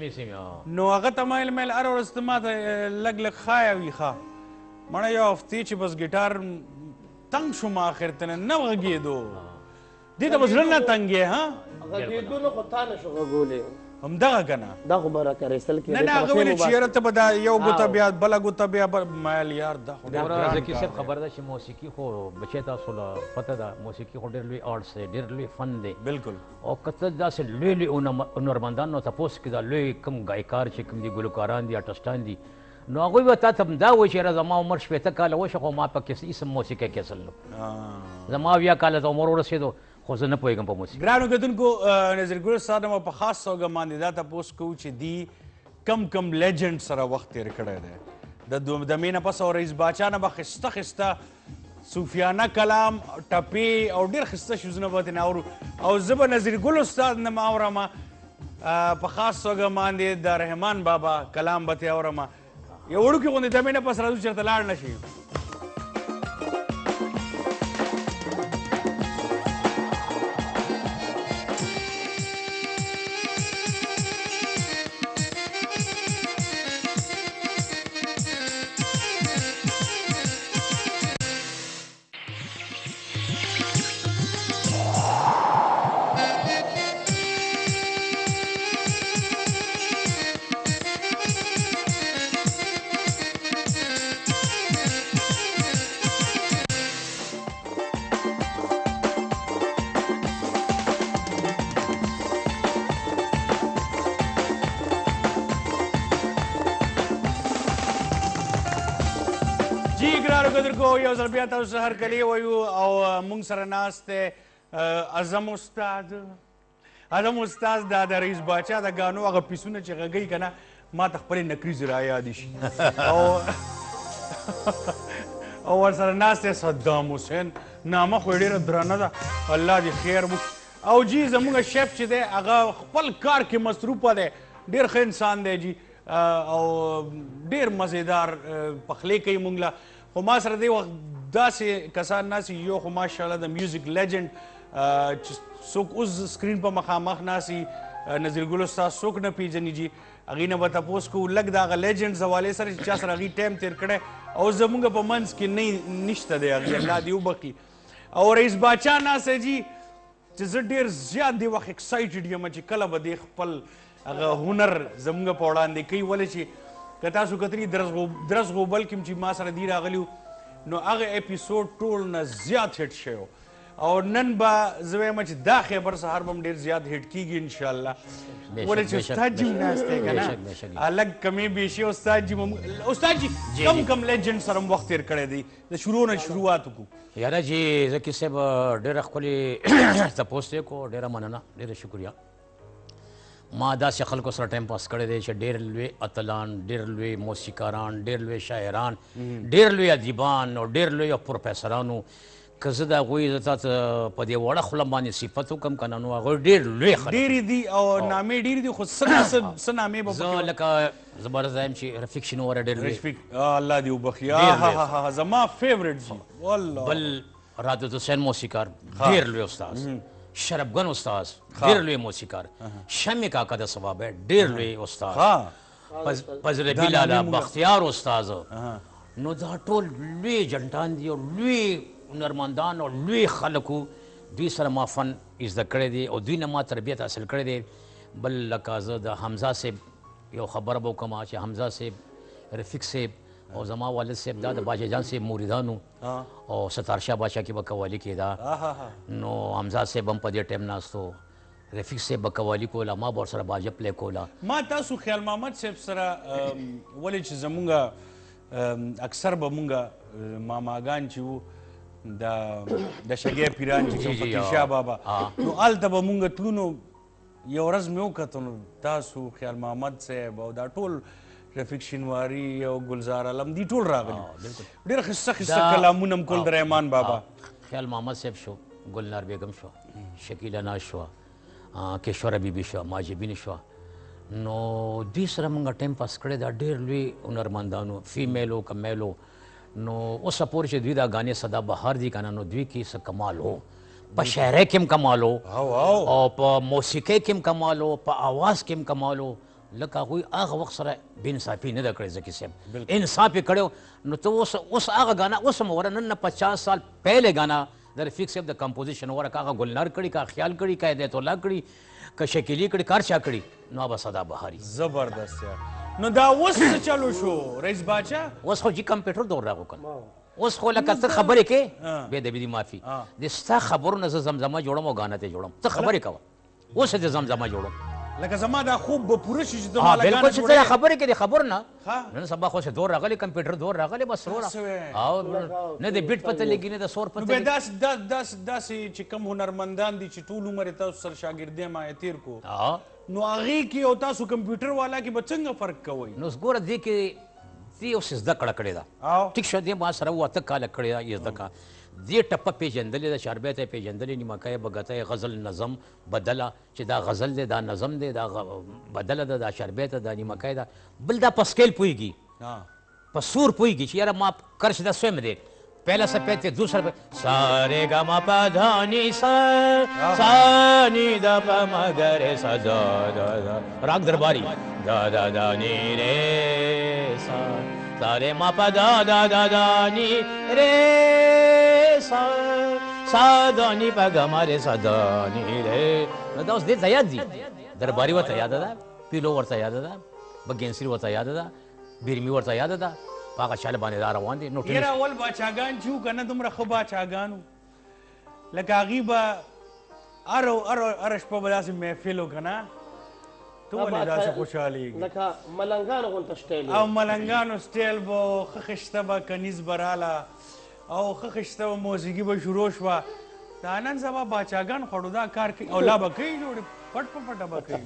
نو هغه ته میل هره ورځ ته ما ته لږ لږ ښایه وي ښه مړه یو هفتې چې بس ګیټار تنګ شوم آخر ته نه غږېدو دې ته به زړه نه تنګې ها غږېدو نه خو تا نه شو غږولی همدغه که نه دا خو به راکریستل کېدی نه هغه ویلې چې یاره ته به دا یو ګوته بیا بله ګوته بیا میل یار دا خو زکي صاحب خبره ده چې موسیقي خو بچی تاسو له پته ده موسیقي خو ډېر لوی آرټس دی ډېر لوی فن دی بلکل او که ته داسې لوی لوی هنرمندان نو تپوس کې دا لوی کوم ګایکار چې کوم دي ګلوکاران دي آرټسټان دي نو هغوی به تا ته دا وایي چې یاره زما عمر 15 کاله وشه خو ما پکې اسم موسیقۍ کې اصل نو زما 20 کاله ته عمر ورسېدو خو زه نه پوهېږم په موسیقي. ګرانو کتونکو نظر ګل استاد نه په خاص توګه باندې دا تپوس کوو چې دی کم لیجنډ سره وخت تیر کړی دی د مینا پس او رئیس باچا نه به ښایسته ښایسته صوفیانه کلام ټپې او ډېر ښایسته شیزونه به ترې اورو او زه به نظر ګل استاد نه اورم په خاص توګه باندې د رحمان بابا کلام به ترې اورم یو وړوکې غوندې د مینا پس راځو چېرته لاړ نه شي. یو ځل بیا تاسو سهار کلی وایو او موږ سره ناست دی اعظم استاد دا د رئیس باچا د ګانو هغه پیسونه چې غږوي که نه ما ته خپلې نکریزې رایادې شي او ورسره ناست دی صدام حسین نامه خو یې ډېره درنه ده الله دې خیر وکړي او جی زموږ شیف چې دی هغه خپل کار کې مصروفه دی ډېر ښه انسان دی جی او ډېر مزېدار پخلی کوي موږ له خو ما سره دی وخت داسې کسان ناسي یو خو ماشاءالله د میوزیک لیجنډ چې څوک اوس سکرین په مخامخ ناسي نظیر ګل استاد څوک نه پیژني جي هغې نه به تپوس کوو لږ د هغه لیجنډز حوالې سره چې چا سره هغې ټایم تېر کړی او زموږ په منځ کې نشته دی هغې الله دې وبخي او رئیس باچا ناسه جي چې زه ډېر زیات دې وخت ایکسایټډ یم چې کله به دې خپل هغه هنر زموږ په وړاندې کوي ولې چې که تاسو کتلي درس غوبل کې چې ما سره دی راغلی نو هغه اپیسوډ ټول نه زیات هټ شوی او نن به زه وایم چې دا خیبر سهار به هم ډېر زیات هټ کېږي انشاءالله ولې چې استاد جي ناست دی که نه الګ کمې بیشي استاد جي کم لیجنډ سره هم وخت تېر کړی دی د شروع نه شروعات وکړو یاره جي زکي صاحب ډېره ښکلې تپوس دی کو ډېره مننه ډېره شکریه ما داسې خلکو سره ټایم پاس کړی دی چې ډېر لوی اتلان ډېر لوی موسیقاران ډېر لوی شاعران ډېر لوی ادیبان او ډېر لوی پروفیسرانو که زه د هغوی زه تا ته په دې وړه خوله باندې صفت وکړم که نه نو هغوی ډېر لوی خلک ډېرې دي او نامې ډېرې دي خو څه نامې به زه لکه زبردست وایم چې رفیق شینواره ډېر لوی الله دې وبخي زما فیورټ جي والله بل رادت حسین موسیقار ډېر لوی استاد شربګن استاد ډېر لوی موسیقار شمع کاکا د ثواب ډېر لوی استاد فضل لالا بختیار استاد نو دا ټول لوی جنټان دي او لوی هنرمندان او لوی خلکو دوی سره ما فن زده کړی دی او دوی نه ما تربیت حاصل کړی دی بل لکه زه د حمزه صاحب یو خبره به وکړم چې حمزه صاحب رفیق صاحب او زما والد صاحب دا د باچا جان صاحب موریدانو او ستار شاه بادشاه کې به قوالي کېده نو حمزه صاحب هم په دې ټایم ناستو رفیق صاحب به قوالي کوله ما به ورسره باجه پلی کوله ما تاسو خیال محمد صاحب سره ولې چې زمونږ اکثر به مونږ ماماګان چې وو د شګې پیران چې کوم فقیر شاه بابا نو هلته به مونږ تلو نو یو ورځ مې وکتل نو تاسو خیال محمد صاحب او دا ټول رفیق شینواری او گلزار علم دی ټول راغلي ډېر ښایسته کلامونه هم کول د رحمان بابا خیال محمد صاحب شو ګلنار بیګم شو شکیله ناز شوه کیشوره بیبي شوه ماجبین شوه نو دوی سره موږ ټایم پاس کړی دا ډېر لوی هنرمندانو فیمیلو که میلو نو اوسه پورې چې دوی دا غانې صدا بهار دي که نه نو دوی کې څه کمال و په شاعرۍ کې هم کمال و او په موسیقۍ کې هم کمال و په اواز کې هم کمال و لکه هغوی هغه وخت سره بې انصافي نه ده کړې زکي صاحب انصاف یې کړی نو ته اوس هغه غانا اوس هم وره نن نه 50 سال پهلې غانا د رفیق صاحب د کمپوزیشن وره که هغه ګلنار کړي که خیال کړي که هدایت الله کړي که شکیلي کړي کار چا کړي نو به صدا بهاري زبردست یار نو دا اوس څه چلو شو رئیس باچا اوس خو جي کمپیوټر دور راغو کنه اوس خو لکه ته خبرې کې بې ادبي دي معافي د ستا خبرو نه زه زمزمه جوړم او غانا ته جوړم ته خبرې کوه اوس دې زمزمه جوړم لکه زما دا خوب به پوره شي چې ته ها مالاګانې بالکل چې ته خبرې کې خبر نه ها نن سبا خو څه دور راغلی کمپیوټر دور راغلی بس وروره او نه د بیټ پته لګي نه د سور نو پته به لګي داسې چې کوم هنرمندان دي چې ټول عمر یې تاسو سره شاګردۍ ما یې تېر کو ها نو هغې کې او تاسو کمپیوټر والا کې به څنګه فرق کوئ نو ګوره دې کې دې اوس زده کړه کړې ده او ټیک شو دې ما سره واته کاله کړې ده یې زده کا دې ټپه پیژندلې ده چاربیت یې پیژندلې نیمکه یې بګته غزل نظم بدله چې دا غزل دی دا نظم دی دا بدله ده دا شربیت دا نیمکه ده بل دا په سکیل پوهېږي په سور پوهېږي چې یاره ما کرش دا سویم دی پہلا سپیت دوسرا سارے گا ما پا دھانی سا نی دا پا مگر سا دا دا دا راگ درباری دا دا دا نی رے سا سارے ما پا دا دا دا دا نی رے سا سا دا نی پا گا ما رے سا دا نی رے دا اس دیتا یاد دی درباری ورطا یاد دا پیلو ورطا یاد دا بگینسری ورطا یاد دا بیرمی ورطا یاد دا پاکه شاله باندې دا روان دي نو یاره اول باچاګان چې وو که نه دومره ښه باچاګان وو لکه هغوی به هره شپه به داسې محفل و که نه ته ولې داسې خوشحالېږي لکه ملنګانو غونته سټایل او ملنګانو سټایل به ښه خشته به کنیز به راله او ښه خشته به موسیقي به شروع شوه دا نن سبا باچاګان خوړو دا کار کوي او لا به کوي جوړې پټ په پټه به کوي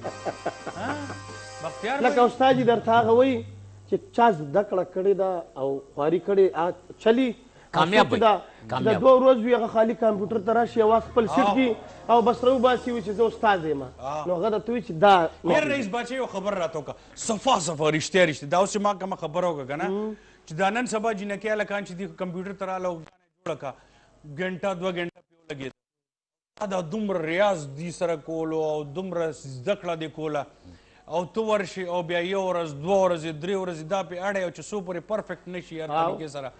بختیار لکه استاد جي درته هغه وایي چې چا زده کړه کړې ده او خواري کړې چلی کامیاب وي د دوه ورځ وي هغه خالي کمپیوټر ته راشي او خپل سیټ کي او بس راوباسي وي چې زه استاد یم نو هغه درته وایي چې دا میر رئیس باچا یو خبر راته وکړه صفا رښتیا رښتیا دا اوس چې ما کومه خبره وکړه که نه چې دا نن سبا جینکۍ هلکان چې دي کمپیوټر ته راله او جوړه کړه ګنټه دوه ګنټه پې ولګېده دا دومره ریاض دي سره کولو او دومره زده کړه دې کوله او تو ورشي او بیا یو ورځ دوه ورځې درې ورځې دا پې اړی او چې څو پورې پرفیکټ نه شي هر طریقې سره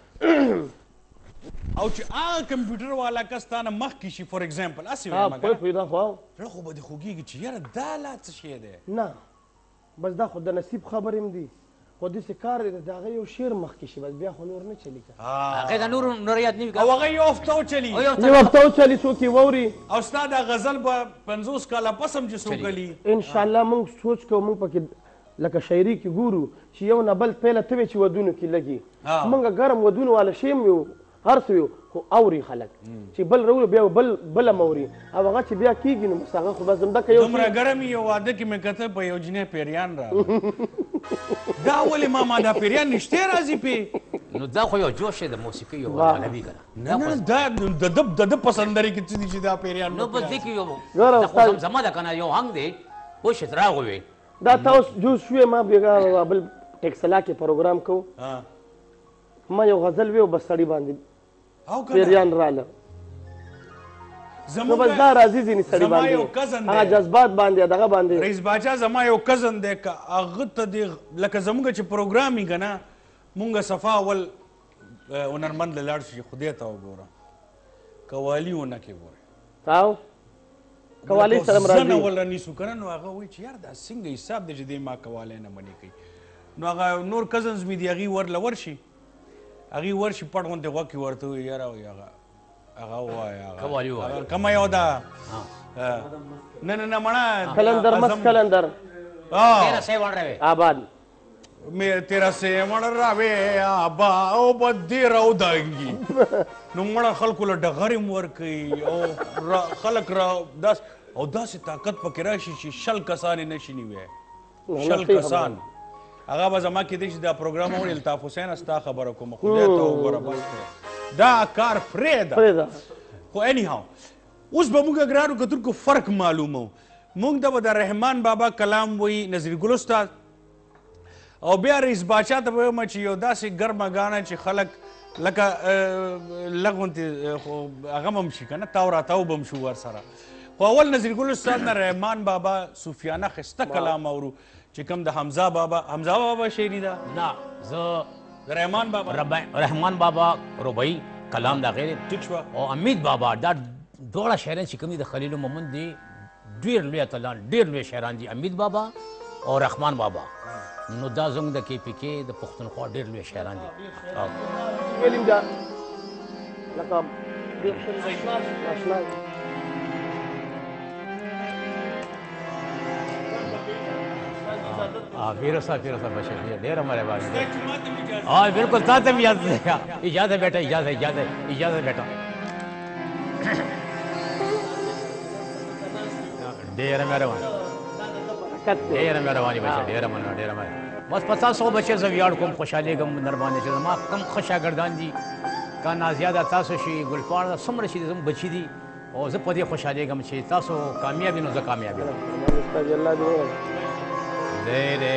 او چې هغه کمپیوټر والا کس تا نه مخکې شي فور ایګزامپل هسې وایم زړه خو به دې خوږېږي چې یاره دا لا څه شی دی نه بس دا خو د نصیب خبرې هم دي خو داسې کار دی د هغه یو شعر مخکې شي بس بیا خو نور نه چلي که هغې د نور یاد نه وي او هغه یو هفته وچلي یو هفته وچلي څوک یې واوري او ستا دا غزل به 50 کاله پس هم چې څوک ولي انشاءالله موږ سوچ کوو موږ پکې لکه شاعري کې ګورو چې یو نه بل پهله ته وې چې ودونو کې لګي موږ ګرم ودونو والا شی هم یو هر څه یو خو اوري خلک چې بل راوړي بیا بله م اوري او هغه چې بیا کېږي نو بس هغه خو بس همدکه یو دومره ګرم یو واده کې مې کته په یو جنۍ پیریان راغله دا ولې ما دا پیریان نشته راځي پې نو دا خو یو جوش دی د موسیقۍ یو عالمي که نه نه دا د ده په سندرې کې څه دي چې دا پیریان نو بس دې کې یو زما ده که نه یو هنګ دی پوه شې راغو وې دا تاسو جوز شوې ما بیا بل ټکسلا کې پروګرام کوو ما یو غزل وی او بس سړی باندې پیریان راله نو بس دا راځي ځینې سړي باندې هغه جذبات باندې دغه باندې رئیس باچا زما یو کزن دی که هغه ته دې لکه زموږ چې پروګرام وي که نه مونږ صفا اول هنرمند له لاړ شي خدای ته وګوره قوالي ونه کې ګوره او قوالي سره زه نه ول رانیسو که نه نو هغه وایي چې یار دا څنګه حساب دی چې دی ما قوالی نه منې کوي نو هغه نور کزنز مې دي هغوی ورله ورشي هغوی ورشي پټ غوندې غوږ کې ورته وایي یاره وایي هغه ووایه کومه یو ده نه نه نه مړه کلندر مست کلندر آباد تیرا سے مړ راوې آبا او بدې راودانګي نو مړه خلکو له ډغرې م ورکوي او خلک را او داسې طاقت پکې راشي چې 100 کسان یې نشي نیوی 100 کسان هغه به زما کېدی چې دا پروګرام اوري الطاف حسین ستا خبره کوم خدای ته وګوره بس دا کار پرېږده خو اني هاو اوس به موږ ګرانو کتونکو فرق معلومو موږ ته به د رحمان بابا کلام وایي نظیر ګل استاد او بیا رئیس باچا ته به وایم چې یو داسې ګرمه ګاڼه چې خلک لکه لږ غوندې خو هغه به هم شي که نه تاو راتاو به هم شو ورسره خو اول نظیر ګل استاد نه رحمان بابا صوفیانه ښایسته کلام اورو چې کوم د حمزه بابا شعري ده نه زه د رحمان بابا ربعي کلام دا غیر ټیک شوه او امید بابا دا دواړه شاعران چې کوم دي د خلیل محمد دي ډېر لوی اتلان ډېر لوی شاعران دي امید بابا او رحمان بابا نو دا زموږ د کې پی کې د پښتونخوا ډېر لوی شاعران دي ویلیم دا لکه ناشنا फिर सा बशर ढेर हमारे बात हाँ बिल्कुल ताते भी इजाज़त बेटा इजाज़त बेटा ढेर मेहरबानी बच्चा ढेर बस 50-100 बच्चे जवियाड़ को खुशहाली गम नरबाने से माँ कम खुशा गर्दान दी का ना ज़्यादा तासो शी गुलपाड़ समर शी तुम बची दी और जब पदी खुशहाली गम शी तासो कामयाबी नो कामयाबी तेरे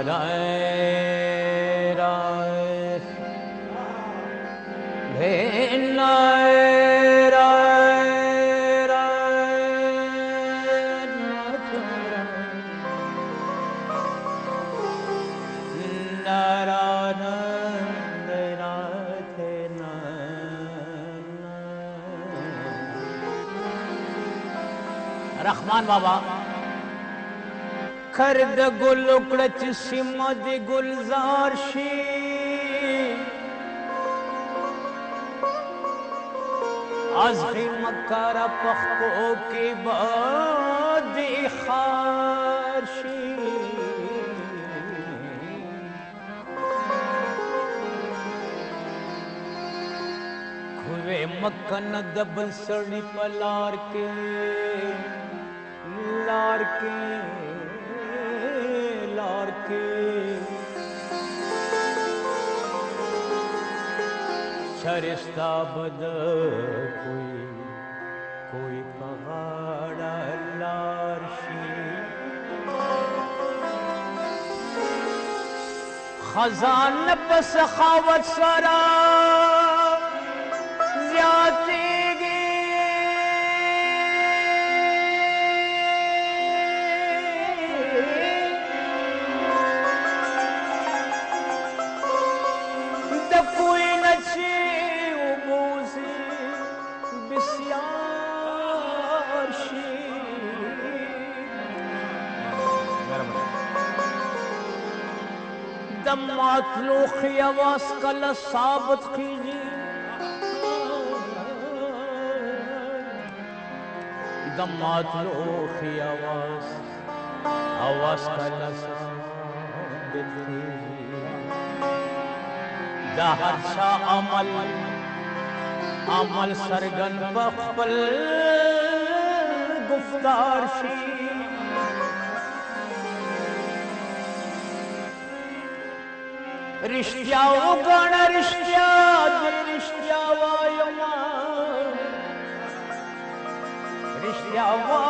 रहमान बाबा खर्द गुल उकड़च सिमद गुलजार शी आज मक्कारा पखो के बाद खारशी खुवे मक्कन दबल सड़ी पलार के लार के शरिस्ता बद कोई पहाड़ा लारशी खजान बस खावत सारा ज्यादती मातलूखी आवाज कल साबत कीजी मातलूखी आवाज कल साबत कीजी दाहर शाह अमल सरगन बखबल गुफ्तार शी रिश्त्या उगण रिश्त्या वायमा रिश्त्या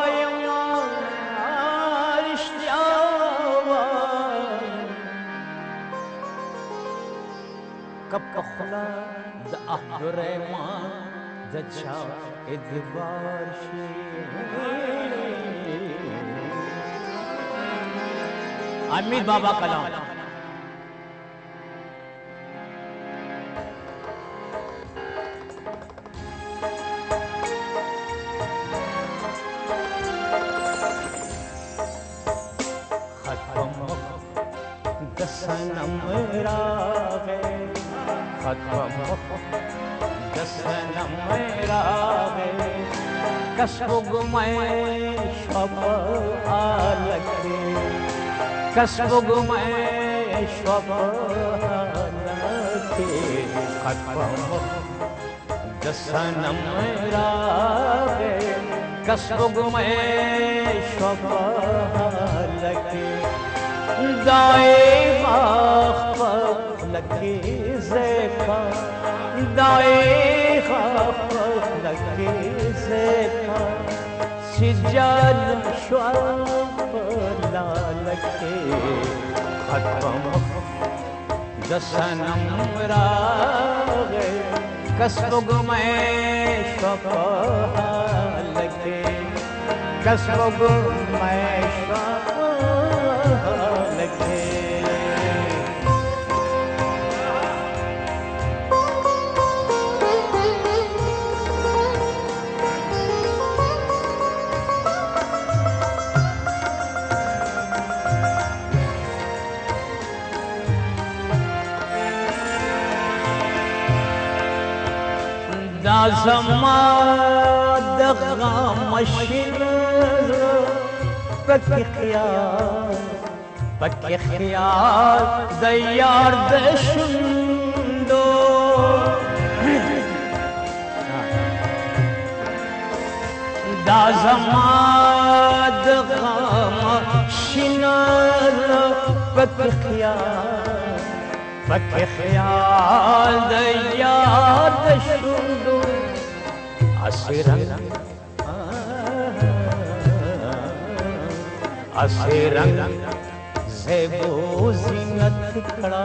कब कखला द रहमान दच्छा इदबार शी अमीर बाबा कलाम दसनम रागे कसबुग में शब आलके कसबुग में शब आलके दसनम रागे कसबुग में शब आलके दाए लकी ज़ेका दाए लकी ज़ेका सिजल श्वाप लालके खत्म दसनम रागे कसबुग में शफालके कसबुग में शफालके दाज़मा दग़ा मशीन पकिया पक्के ख्याल दयार दशुंदो दाजमाद गम शिनार पक्के ख्याल दयार दशुंदो रंग ज़ेबो ज़ीनत खड़ा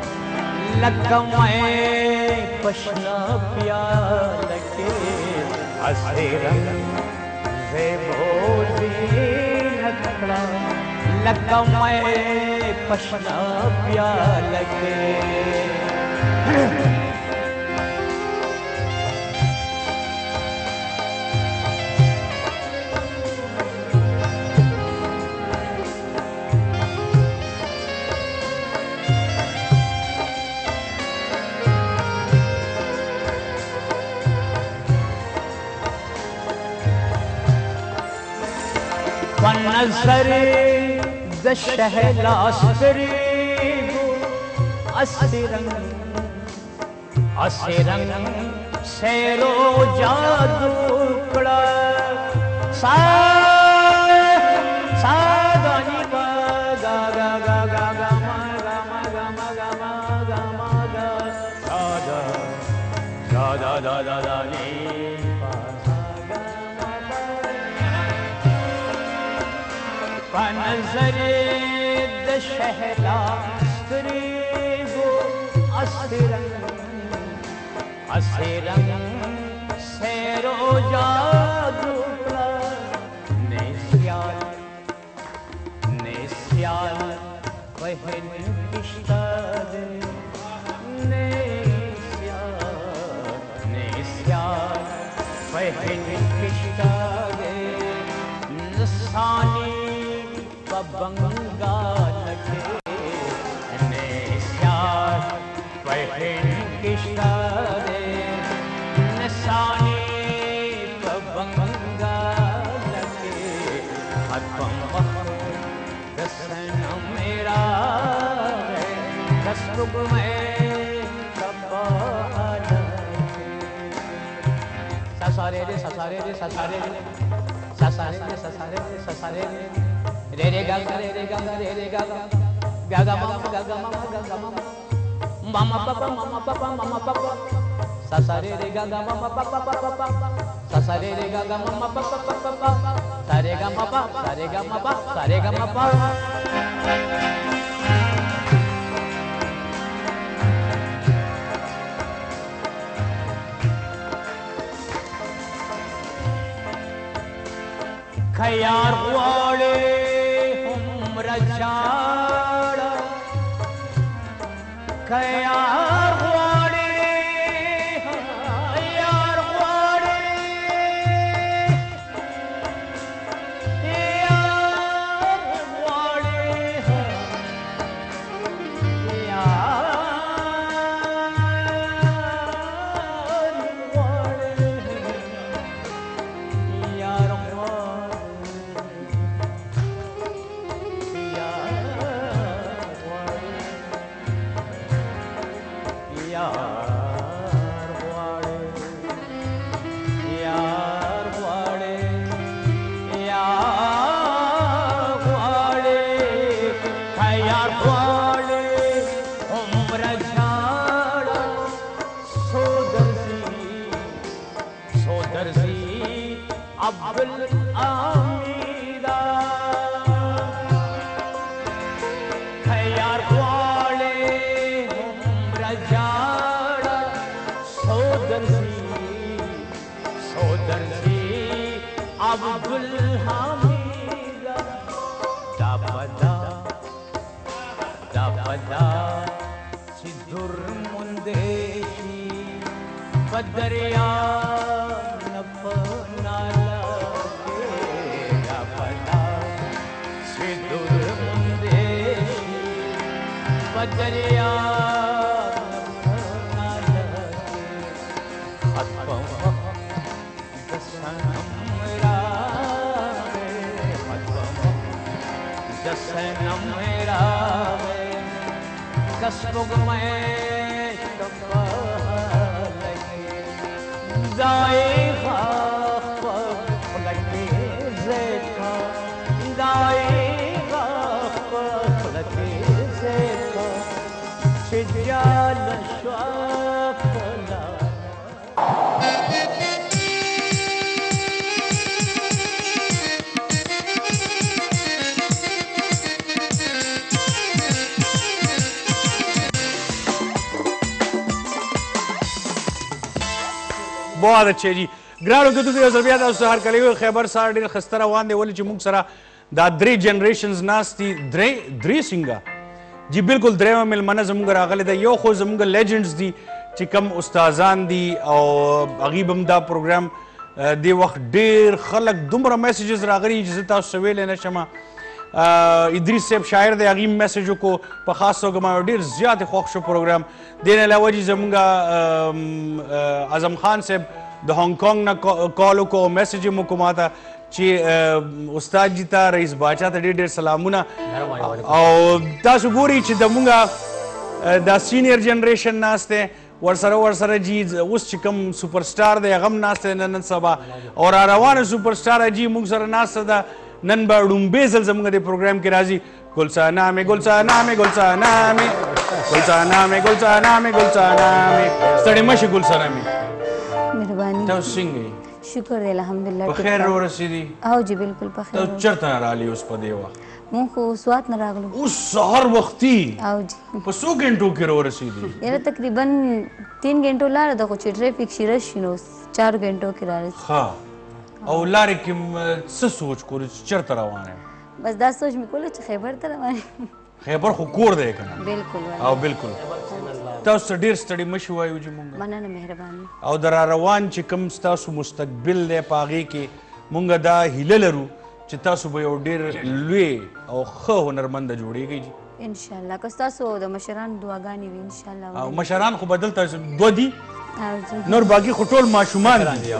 लकमए पशना प्याल के असे रंग ज़ेबो ज़ीनत खड़ा लकमए पशना प्याल के नजर दशहलास असिरंग शेरो जादू कड़ा सागानी गा गा गा गा गा गा मा गा मा गा मा गा मा गा मा गा दा दा दा दा दा नी नजर दशहरा स्त्रीगो असिरंग शेरो जादू नेस्याल बहन किश्ताद नेस्याल बहन किश्ताद नसानी बंगाल के नेस्यार बहन किश्तारे नसानी बंगाल के दसन मेरा दस्तुग में ससारे रे ससारे रे ससारे रे ससारे रे ससारे रे ससारे रे रे रे गा गा रे रे गा गा रे रे गा गा गा गा मामा गा गा मामा गा गा मामा मामा पापा सा सा रे रे गा गा मामा पापा पापा सा सा रे रे गा गा मामा पापा पापा सा रे गा मापा सा रे गा मापा सा रे गा मापा खयार वाले रजाड़ा खयार वाले यार वाले यार वाले यार दरिया नपनाला के पता सिदुर मुंदेशी बदरिया नपनाला के हत्पम दसनम मेरा سپوږمۍ شپه لګي دایغه خپله کې زیکا دایغه خپله کې زیکا چې جاله شوه کله बहुत अच्छे जी ګرانو کتونکو یو ځل بیا تاسو سهار کلی وي خیبر سهار ډېر ښایسته روان دی ولې چې موږ سره دا درې جنریشنز ناست دي درې څنګه جی بالکل درېیمه میلمنه زموږ راغلی ده یو خو زموږ لیجنډز دي چې کم استادان دي او هغوی به هم دا پروګرام دې وخت ډېر خلک دومره میسیجز راغلي چې زه تاسو ته ویلی نه شم ادریس صاحب شاعر دی هغې میسیج وکړو په خاص توګه ما ډېر زیات خوښ شو پروګرام دې نه علاوه جي زموږ اعظم خان صاحب د هانګ کانګ نه کال وکړو او میسیج یې مو وکړو ما ته چې استاد جي ته رئیس باچا ته ډېر ډېر سلامونه او تاسو ګورئ چې زموږ دا سینیر جنریشن ناست دی ورسره جي اوس چې کوم سوپر سټار دی هغه هم ناست دی نن سبا او را روانه سوپر سټاره جي موږ سره ناسته ده نن به ړومبې ځل زموږ د پروګرام کې راځي ګلسانه مې ګلسانه مې ګلسانه مې ګلسانه مې ګلسانه مې ګلسانه مې ستړې مه شي ګلسانه مې مهرباني تاسو څنګه یې شکر دی الحمدلله په خیر راورسېدي او جی بالکل په خیر تاسو چېرته نه رالي اوس په دې وخت مونږ خو سوات نه راغلو اوس سهار وختي او جی په څو ګنټو کې راورسېدي یاره تقریبا 3 غنټو لاره ده خو چې ټریفیک شي راشي نو 4 غنټو کې رارسي ښه او لارې کې څه سوچ کړو چې چېرته روان یم بس دا سوچ مې کوله چې خیبر ته روان یم خیبر خو کور دی که نه بالکل او بالکل تاسو ته ډېر ستړي مه شي وایو چې مونږ مننه مهرباني او د را روان چې کوم ستاسو مستقبل دی په هغې کې مونږ دا هیله لرو چې تاسو به یو ډېر لوی او ښه هنرمنده جوړیږئ جي انشاءالله که ستاسو د مشرانو دعاګانې وي انشاءالله او مشران خو به دلته دوه دي او جی نور باقي خو ټول ماشومان دي استاد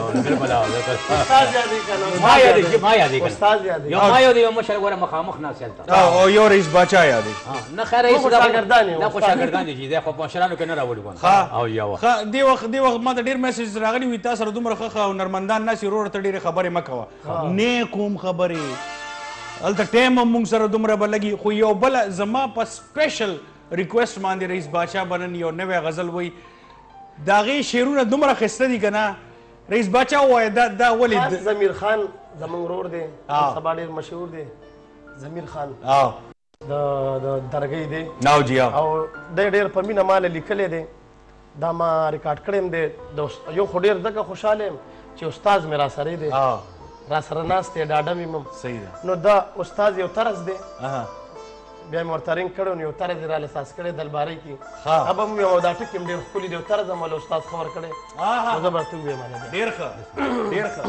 یادې که نو ما یادې ما یادې استاد یادې یو ما یادې یو مشر ګوره مخامخ ناست هلته او یو رئیس باچا یادې نه خیر رئیس خو شاګردان یو دا خو شاګردان دي چې دی خو په مشرانو کې نه راولي ګوند او یو دې وخت ما ته ډېر میسیج راغلي وي تا سره دومره ښه هنرمندان ناست وي وروره ته ډېرې خبرې مه کوه نه کوم خبرې هلته ټایم هم موږ سره دومره به لګي خو یو بله زما په سپیشل ریکویسټ باندې رئیس باچا به نن یو نوی غزل وایي د هغې شعرونه دومره ښایسته دي که نه رئیس باچا ووایه دا ولې ضمیر خان زموږ ورور دی سبا ډېر مشهور دی ضمیر خان د درګۍ دی ناو جی او دی ډېر په مینه ماله لیکلی دی دا ما ریکارډ کړی یم دی یو خو ډېر ځکه خوشحاله یم چې استاذ مې را سره دی را سره ناست دی ډاډه مې هم صحیح ده نو دا استاد یو طرز دی بیا مې ورته رنګ کړی نو یو طرز یې راله ساس کړی دلبارۍ کې هغه هم یو دا ټکي هم ډېر ښکلي دی یو طرز هم له استاد خبر کړی نو زه به ورته ووایم ډېر ښه ډېر ښه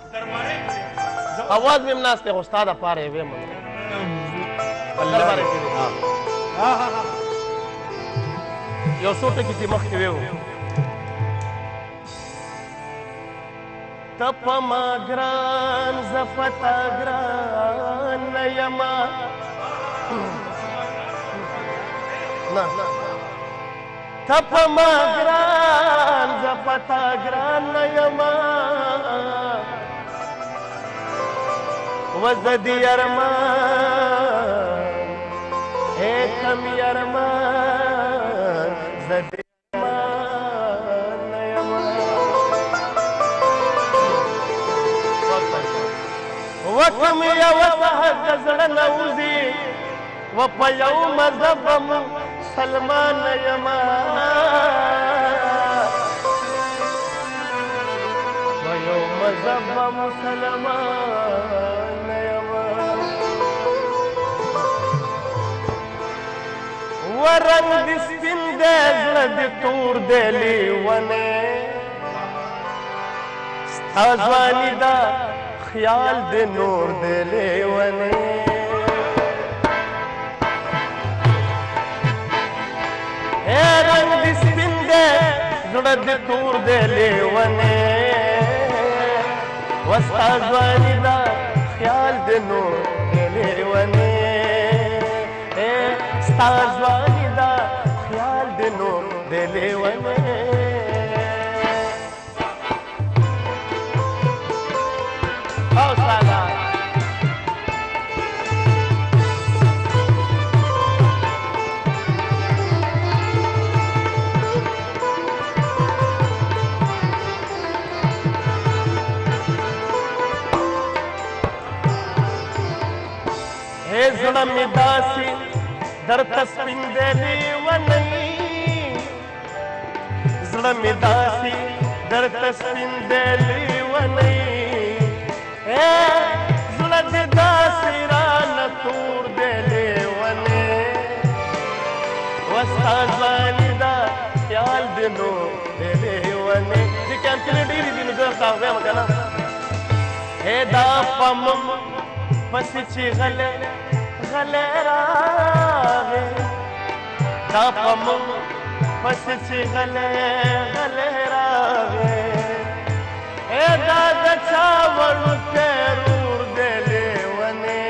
اواز مې هم ناست دی خو ستا دپاره یې ویم دلبارۍ کې دی یو څو ټکي چې مخکې ویو ته په ما ګران زه په تا ګران نه یمه نه ته په ما ګران زه په تا ګران نه یمه و زه د یرمان ای کم یرمان زه د یرمان نه یمه وکم یوه سحر د زړه نه وځي و په یو مذهب مسلمان یما په یو مذهب مسلمان یما و رنګ د سپین دی زړه د تور دی لیونی ستا ځواني ده خیال د نور د لیونی رنګ د سپین دی زړه د تور دی لیونی و ستا ځواني ده خیال د نور د لیونی ستا ځواني ده دلی ونه او سالا زړه مې داسې درته سپین دی لیونی زړه مې داسې درته سپین دی لیونی زړه دې داسې رانه تور دی لیونی وستا ځواني دا خیال دې نو دی لیونی چې کیمپینې ډېرې دي نو زه ورته وایم که نه دا په موږ پسې چې غلی غلی راغی دا په موږ پسې چې غلی غلی راغی دا د چا وړوکی رور دی لیونی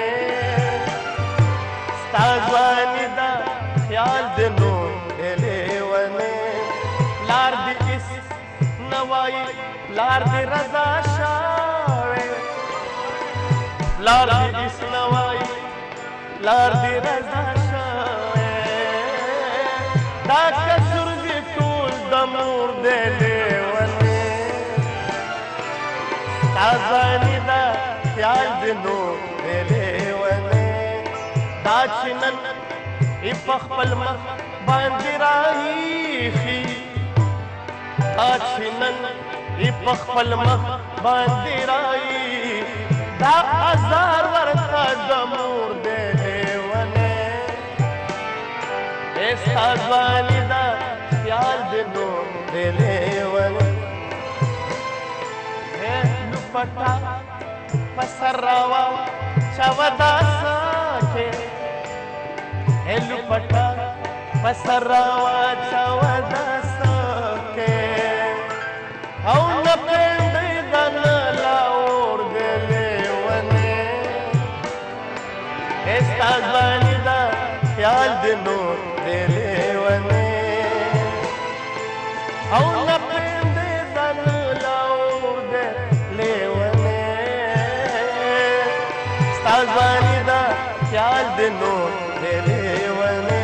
ستا ځواني دا خیال دې نو دی لیونی لار دې هېڅ نه وایي لار دې رضا شاوې لار دې هېڅ نه وایي لار دې رضا شوې دا قصور دې ټول د مور دی لیونی ستا ځواني دا خیال دې نو دی لیونی دا چې نن یې په خپل مخ باندې راایښي دا چې نن یې په خپل مخ باندې راایي دا ازار ورته د مور دی ستا ځواني دا خیال دې نو دی لیونی لوپټه په سر راواچوه دا ساکې لوپټه په سر راواچوه دا ساکې او نه پرېږدئ دا نه لاور دی لیونی ستا ځواني دا خیال دې نو دی لیونی او نه پرېږدئ دا نه لاور دی لیونی ستا ځواني دا خیال دې نو دی لیونی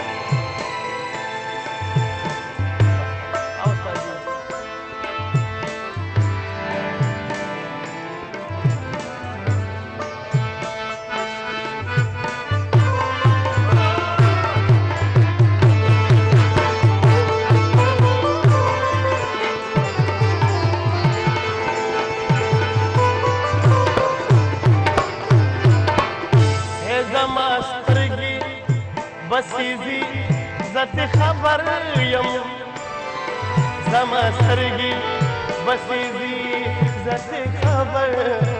بسیزی زت خبر یم زما سترګې بسیزی زت خبر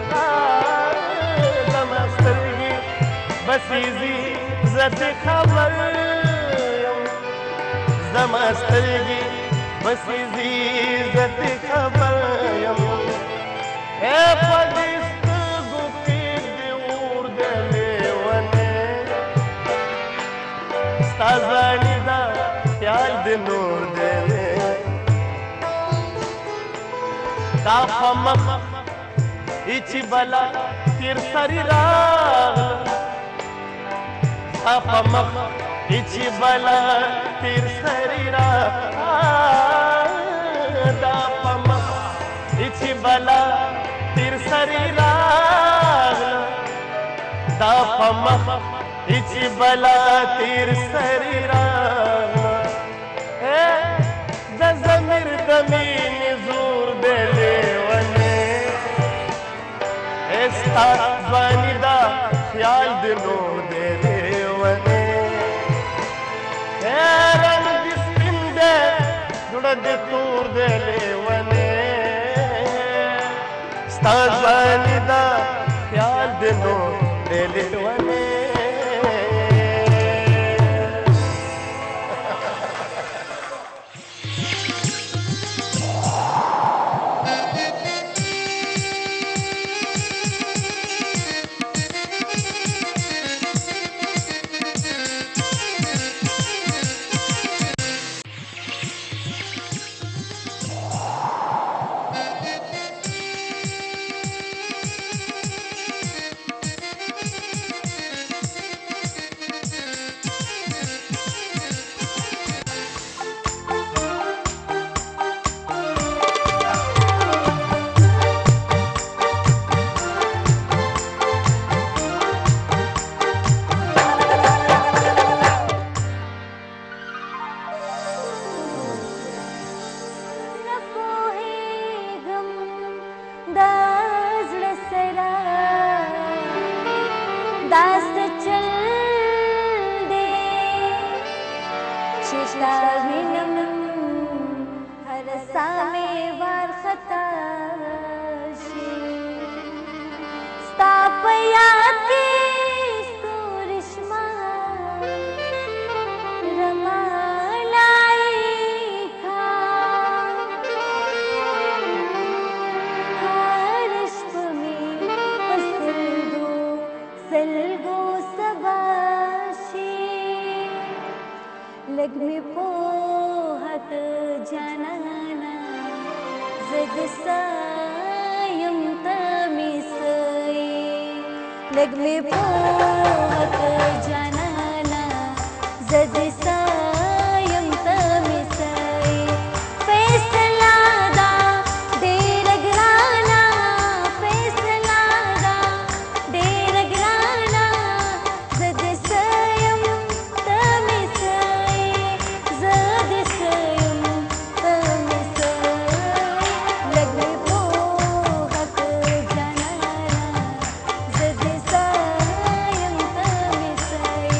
زما سترګې بسیزی زت خبر یم زما سترګې بسیزی زت خبر یم په دې سترګو کې دې اور دی لیونی ستا ځواني دا خیال دې نور دی دا په مخ هیچی بلا تیر سری راغله دا په مخ هیچی بلا تیر سری راغله دا په مخ هیچی بلا تیر سری راغله دا په مخ هیچی بلا تیر سری راغله د ضمیر د مینې زور دی لیونی ستا ځواني دا خیال دې نور دی لیونی رنګ دې سپین دی زړه دې تور دی لیونی ستا ځواني دا خیال دې نور دی لیونی زد سایم تمیسای لگ می پوهک جانانا زد سایم تمیسای فیصلہ دا دیر گرانا فیصلہ دا دیر گرانا زد سایم تمیسای زد سایم تمیسای لگ می پوهک جانانا زد سایم تمیسای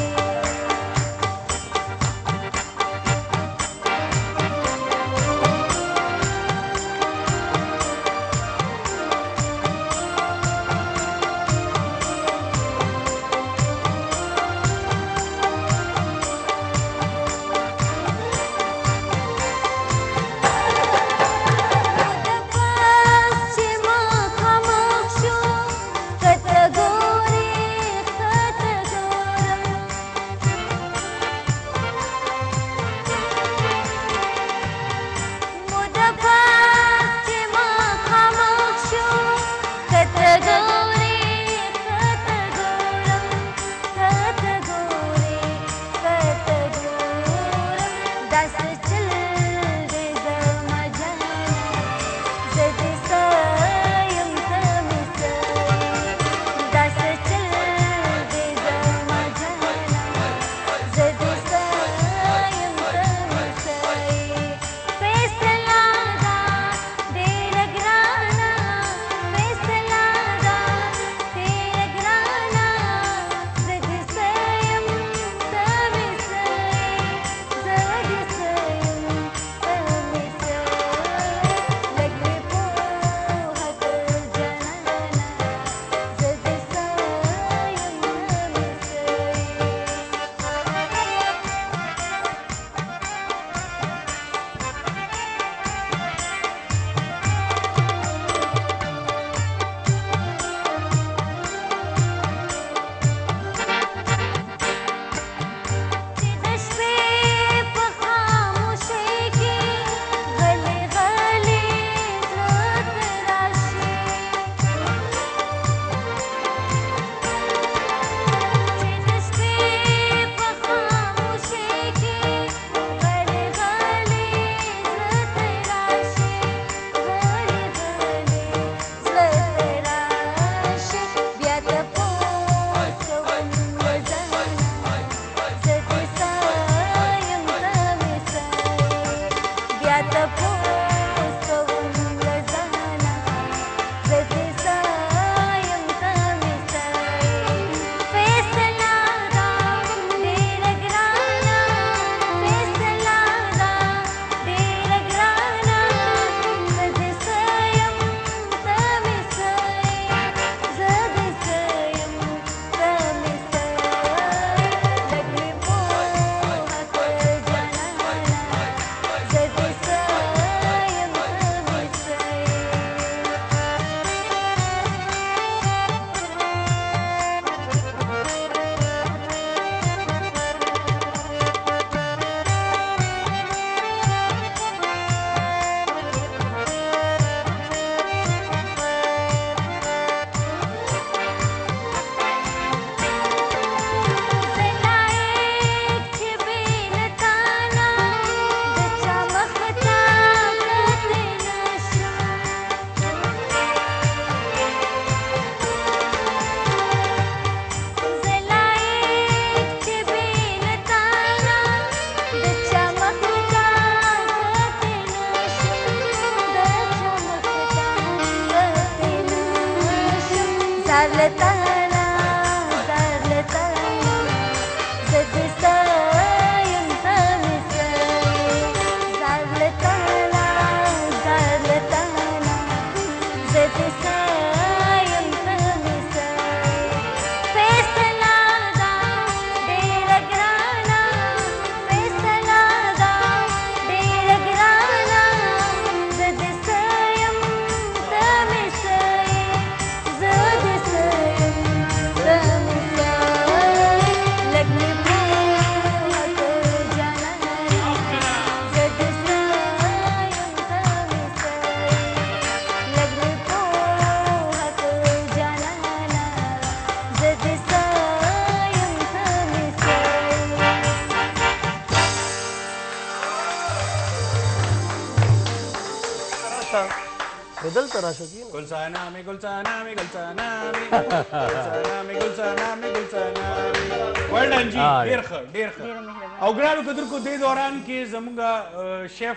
راشه دلته راشه کېنه ګلسانه مې ګلسانه مې ګلسانه مې ګلسانه مې ګلسانه مې ګلسانه مې ویل ډن جي ډېر ښه ډېر ښه او ګرانو کتونکو دې دوران کې زموږ شیف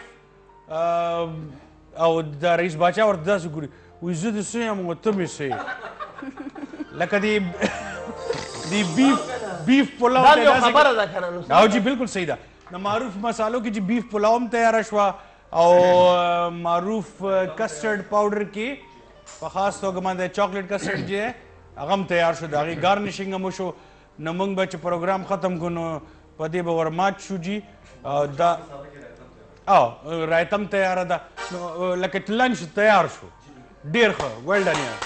او د رئیس باچا ورته داسې ګوري وایي زه د څه یم او ته مې څه یې لکه د بیف پلاو دا یو خبره ده که نه او جی بالکل صحیح ده د معروف مسالو کې چې بیف پلاو هم تیاره شوه او معروف کسټرډ پاوډر کې په خاص توګه باندې چاکلیټ کسټرډ چې دی هغه هم تیار شو د هغې ګارنشینګ هم وشو نو موږ به چې پروګرام ختم کړو نو په دې به ورمات شو جي دا رایته هم تیاره ده نو لکه لنچ تیار شو ډېر ښه ویل ډن یار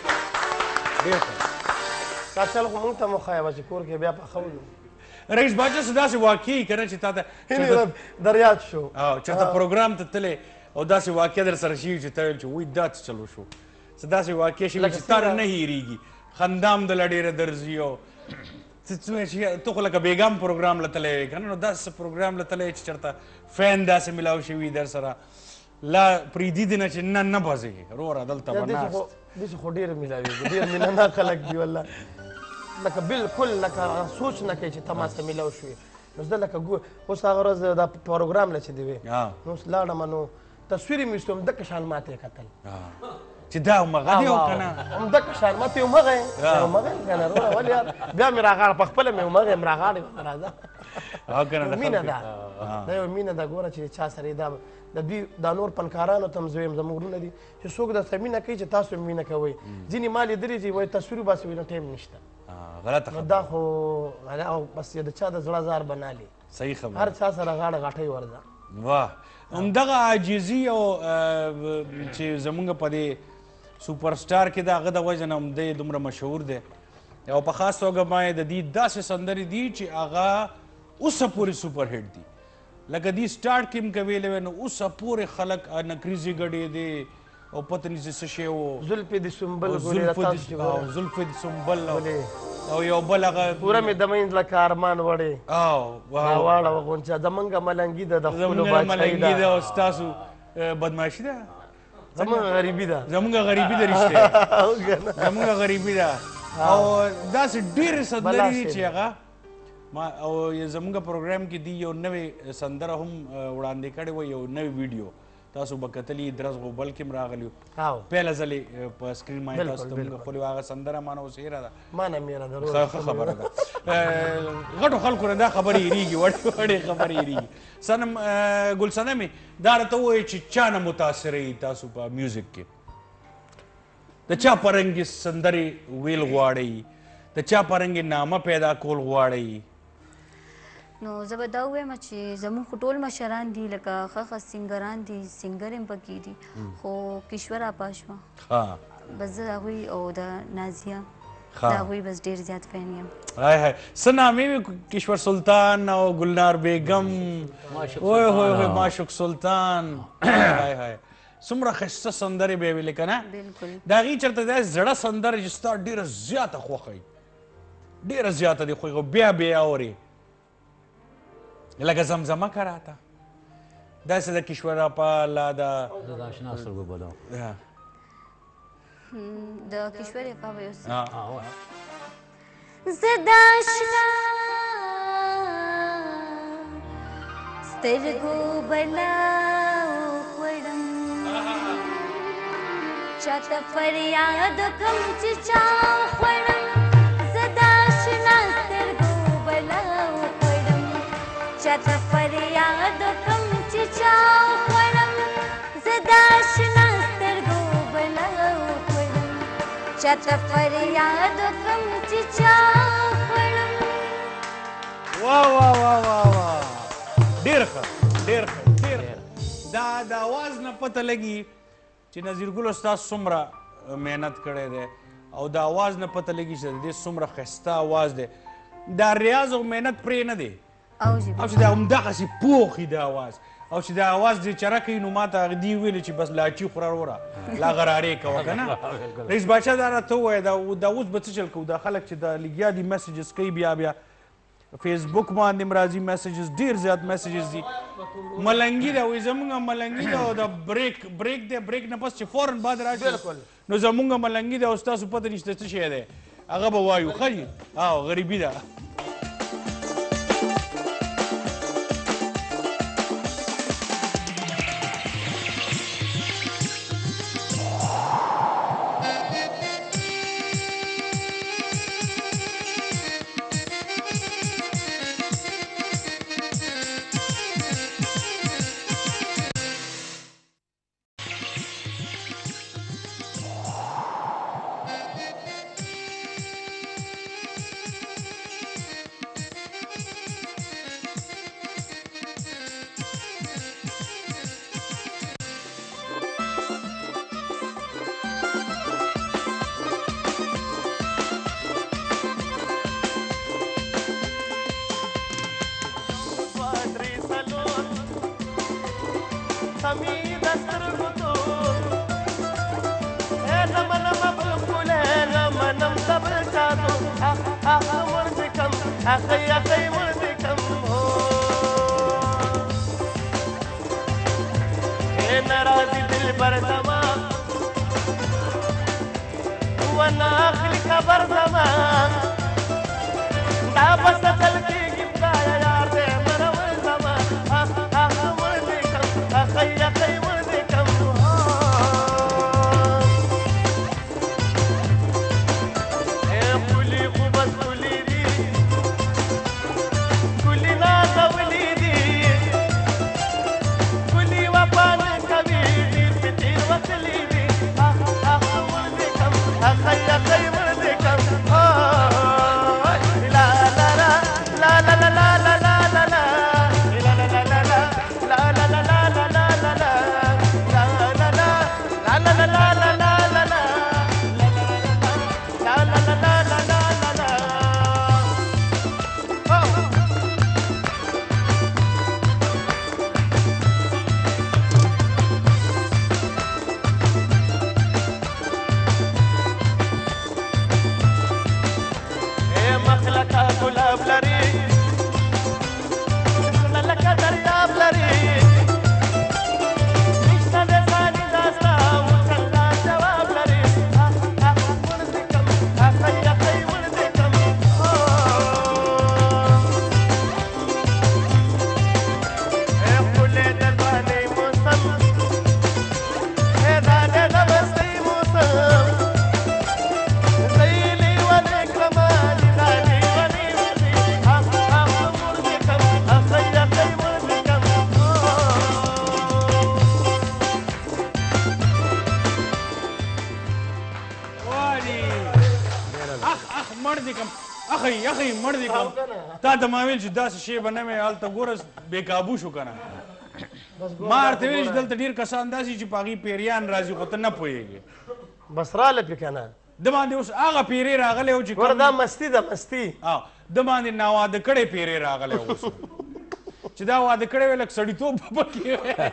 ډېر ښه دا چل خو مونږ ته مو ښایه به چې کور کې بیا پخولو رئیس باچا څه داسې واقعي که نه چې تا ته در یاد شو چېرته پروګرام ته تللی او داسې واقعه در سره شوي چې ته ویل چې وایي دا څه چلو شو څه داسې واقعه شوي چې تا نه هېرېږي خندا هم دله ډېره درځي او ته خو لکه بیګام پروګرام له تللی وې که نه نو داسې پروګرام له تللی چې چېرته فین داسې میلاو شوي در سره لا پریدي دي نه چې نه بځېږي وروره دلته به ناست داسې خو ډېر میلاوېږي ډېر مینه ناک خلک دي والله لکه بالکل لکه سوچ نه کوي چې ته ما سره میلاو شوې نو زه لکه اوس هغه ورځ دا پروګرام له چې دی وې نو اوس لاړم نو تصویر یې مې ویستو همدغه شان ما ته یې کتل چې دا همغه دی او که نه همدغه شان ما ته یې همغه یې همغه یې که نه وروره ولې یار بیا مې راغاړه په خپله مې همغه یم راغاړې راځه مینه ده دا یو مینه ده ګوره چې چا سره دا د دوی دا نور فنکارانو ته هم زه وایم زموږ وروڼه دي چې څوک درته مینه کوي چې تاسو هم مینه کوئ ځینې ما لیدلي چې وایي تصویر وباسي وایي نو ټایم نشته نو دا خو بس د چا د زړه زار بنالي صحیح خبره هر چا سره غاړه غاټۍ ورځه واه همدغه عاجزي او چې زمونږ په دې سوپر سټار کې د هغه د وجه نه هم دی دومره مشهور دی او په خاص توګه باندې د دې داسې سندرې دي چې هغه اوسه پورې سوپر هټ دي لکه دې سټارټ کې هم که ویلې وی نو اوسه پورې خلک نکریزې ګډې دي او پته نشي څه شی و زلفې د سنبل زلفې د سنبل او یو بل هغه پوره مې د مینځ لکه ارمان وړې واړه غونچه زمونږ ملنګي ده د خپلو ملنګي ده او ستاسو بدماشي ده زمونږ غریبي ده زمونږ غریبي ده رښتیا زمونږ غریبي ده او داسې ډېرې سندرې دي چې هغه او زمونږ پروګرام کې دی یو نوې سندره هم وړاندې کړې وه یو نوې ویډیو تاسو به کتلي درز غوبل کې هم راغلي وو پهله ځلې په سکرین باندې تاسو ته موږ ښکلې وه هغه سندره مانه اوس هېره ده مانه میره ده ښه خبره ده غټو خلکو نه دا خبرې هېرېږي وړې خبرې هېرېږي صنم ګلصنه مې دا راته ووایي چې چا نه متاثره یي تاسو په میوزک کې د چا په رنګې سندرې ویل غواړئ د چا په رنګې نامه پیدا کول غواړئ نو زه به دا ووایم چې زموږ خو ټول مشران دي لکه ښه ښه سینګران دي سینګر هم پکې دي خو کشور اپا شوه بس زه د هغوی او د نازیه د هغوی بس ډېر زیات فین یم څه نامې وې کشور سلطان او ګلنار بیګم اوه معشوق سلطان څومره ښایسته سندرې به یې ویلې که نه د هغې چېرته داسې زړه سندره چې ستا ډېره زیاته خوښه وي ډېره زیاته دې خوښه بیا بیا اورې لکه زمزمه کراته داسې د کشور اپا لا د آشنا سترګو بلو د کشور اپا به یو زه د آشنا سترګو بلا وخوړم چاته فریاد کوم چې چا خوړم زه د آشنا سترګو بلا چاته فریاد کوم چې چا خوړم زه د آشنا سترګو بلا وخوړم چاته فریاد کوم چې چا خوړم واه واه واه واه واه ډېر ښه ډېر ښه ډېر ښه دا د اواز نه پته لګي چې نظیر ګل استاد څومره محنت کړی دی او د اواز نه پته لګي چې د دې څومره ښایسته اواز دی دا ریاض او محنت پرې نه دی او چې دا همدغسې پوخ وي د اواز او چې دا اواز دې چره کوي نو ما ته هغه دي ویلې چې بس لاچي خوره وروره لا غرارې کوه که نه رئیس باچا دا راته ووایه دا اوس به څه چل کوو دا خلک چې دا لګیا دي میسیجز کوي بیا بیا فیسبوک باندې هم راځي میسیجز، ډېر زیات میسیجز دي. ملنګي ده وایي زمونږ ملنګي ده او د بریک دی، بریک نه پس چې فورن بعد راشي نو زمونږ ملنګي ده او ستاسو پته نشته څه شی دی هغه به وایو ښه جي. او غریبي ده. تا ته ما ویل چې داسې شی به نه مې هلته ګوره بې کابو شو که نه ما ورته ویل چې دلته ډېر کسان داسې چې په هغې پیریان راځي خو ته نه پوهېږې بس راله پې که نه ده باندې اوس هغه پیری راغلی و چې ګوره دا مستي ده مستي ده باندې ناواده کړی پیری راغلی اوس چې دا واده کړی وی لږ سړیتوب به پکې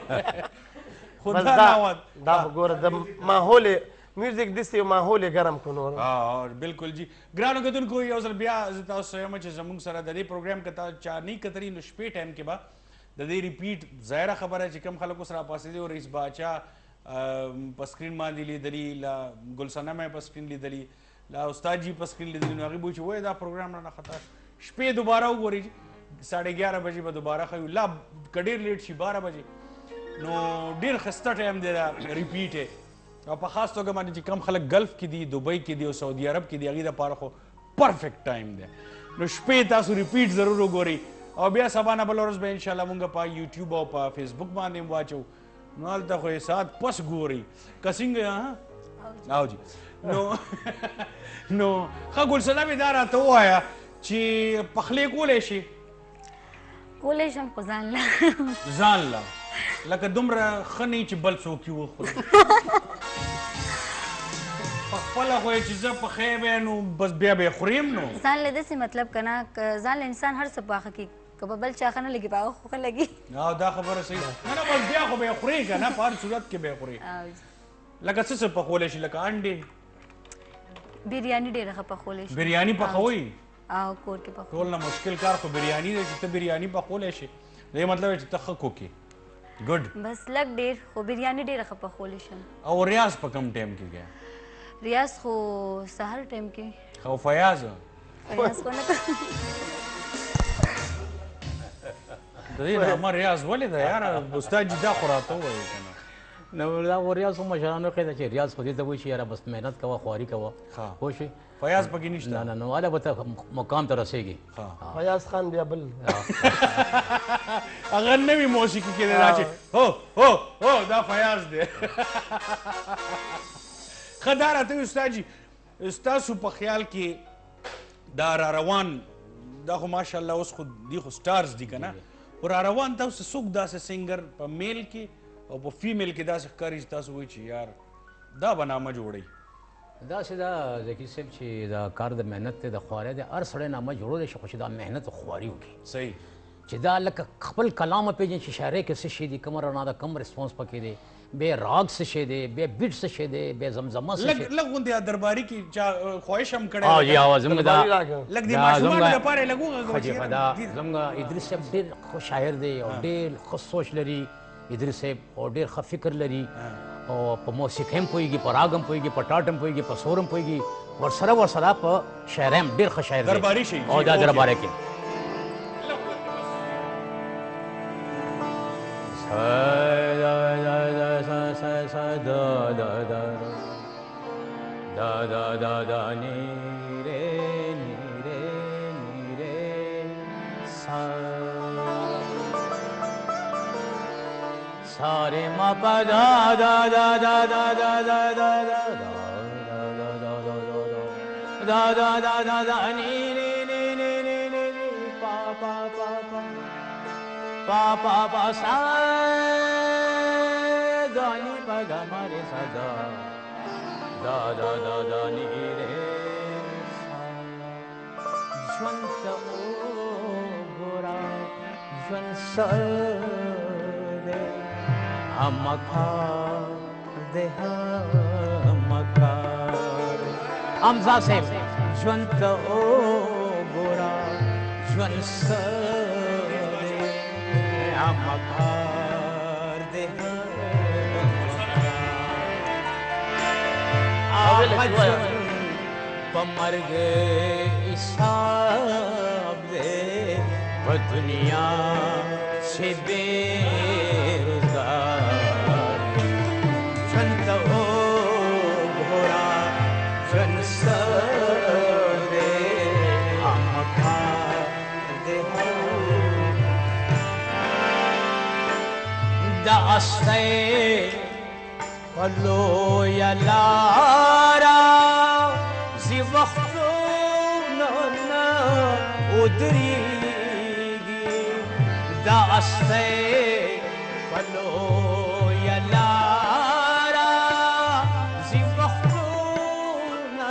خو دا ناواده دا خو ګوره د ماحول میوزیک داسې یو ماحول یې ګرم کړو نور بلکل جي ګرانو کتونکو یو ځل بیا زه تاسو سره یم چې زموږ سره د دې پروګرام که تا چا نه کتلي نو شپې ټایم کې به د دې ریپیټ ظاهره خبره چې کوم خلک اوس راپاڅېدي او رئیس باچا په سکرین باندې لیدلي لا ګلصنه مې په سکرین لیدلي لا استاد جي په سکرین لیدلي نو هغوی به وایي چې وایي دا پروګرام رانه خطا شپې دوباره وګورئ 11:30 بجې به دوباره ښیو لا که ډېر لیټ شي 12 بجې نو ډېر ښایسته ټایم دی دا ریپیټ یې او په خاص توګه باندې چې کم خلک گلف کې دي دوبۍ کې دي او سعودي عرب کې دي هغې دپاره خو پرفیکټ ټایم دی نو شپې تاسو ریپیټ ضرور وګورئ او بیا سبا نه بله ورځ به انشاءالله مونږ په یوټیوب او په فیسبوک باندې هم واچو نو هلته خو یې ساعت پس ګورئ که څنګه او جي نو ښه ګلصنه مې دا راته ووایه چې پخلی کولی شي کولی شم خو ځان له ځان له لکه دومره ښه نه چې بل څوک یې وخوري پخپله خو یې چې زه پخی به نو بس بیا به یې خوریم نو ځان له داسې مطلب که نه ځان له انسان هر څه پاخه کړي که به بل چا ښه نه لګي په هغه خو ښه لګي دا خبره صحیح نه نه بس بیا خو به یې خورې که نه په هر صورت کې به یې خورې لکه څه څه پخولی شي لکه انډې بریاني ډېره ښه پخولی شي بریاني پخوئ او کور کې پخو ټول نه مشکل کار خو بریاني دی چې ته بریاني پخولی شي دا یې مطلب چې ته ښه کوکې ګډ بس لږ ډېر خو بریاني ډېره ښه پخولی شم او ریاض په کوم ټایم کې گیا ریاض خو سهار ټایم کې او فیاض ریاض خو نه کوم د دې نامه ریاض ولې ده یاره استاد جي دا خو راته ووایي که نه نو دا خو ریاض خو مشرانو قاعده چې ریاض خو دې ته وایي چې یاره بس محنت کوه خواري کوه پوه شوې فیاض پکې نشته نه نه نو هله به ته مقام ته رسېږي فیاض خان بیا بل هغه نوي موسیقي کې دی دا چې هو هو هو دا فیاض دی ښه دا راته وي استاد جي ستاسو په خیال کې دا را روان دا خو ماشاءالله اوس خو دی خو سټارز دي که نه خو را روان تاسو څوک داسې سنګر په میل کې او په فیمیل کې داسې ښکاري چې تاسو وایي چې یار دا به نامه جوړوي داسې دا ذکي صاحب چې دا کار د محنت دی د خوارۍ دی هر سړی نامه جوړولی شي خو چې دا محنت او خواري وکړي صحیح چې دا لکه خپل کلام وپېژني چې شاعرۍ کې څه شی دي کومه رڼا ده کوم رسپانس پکې دی بیا راګ څه شی دی بیا بیټ څه شی دی بیا زمزمه څه شی لږ غوندې درباري کې چا خواهش هم کړی یا زموږ دا لږ د ماشومانو لپاره یې لږ وغږوه چې دا زموږ ادریس صاحب ډېر ښه شاعر دی او ډېر ښه سوچ لري ادریس صاحب او ډېر ښه فکر لري او په موسیقۍ هم پوهېږي په راګ هم پوهېږي په ټاټ هم پوهېږي په سور هم پوهېږي ورسره په شاعرۍ هم ډېر ښه شاعر دی درباري شي او دا درباره کې सारे मा पा दा दा दा दा दा दा दा दा दा दा दा दा दा दा नी नी नी नी नी नी नी पा पा पा पा पा पा पा सा दा नी पा गा मा रे सा दा दा दा दा दा नी रे सा ज्वंत ओ गोरा ज्वंत Amza se jwanta o gora jwansa de amakar de पमर्ग इसहाब दे दुनिया से बेरोजगार जंत ओ घोड़ा जंस दे आमखा दे दास्ते पलो या लारा जी वक्तो ना उदरीगी दास्ते पलो या लारा जी वक्तो ना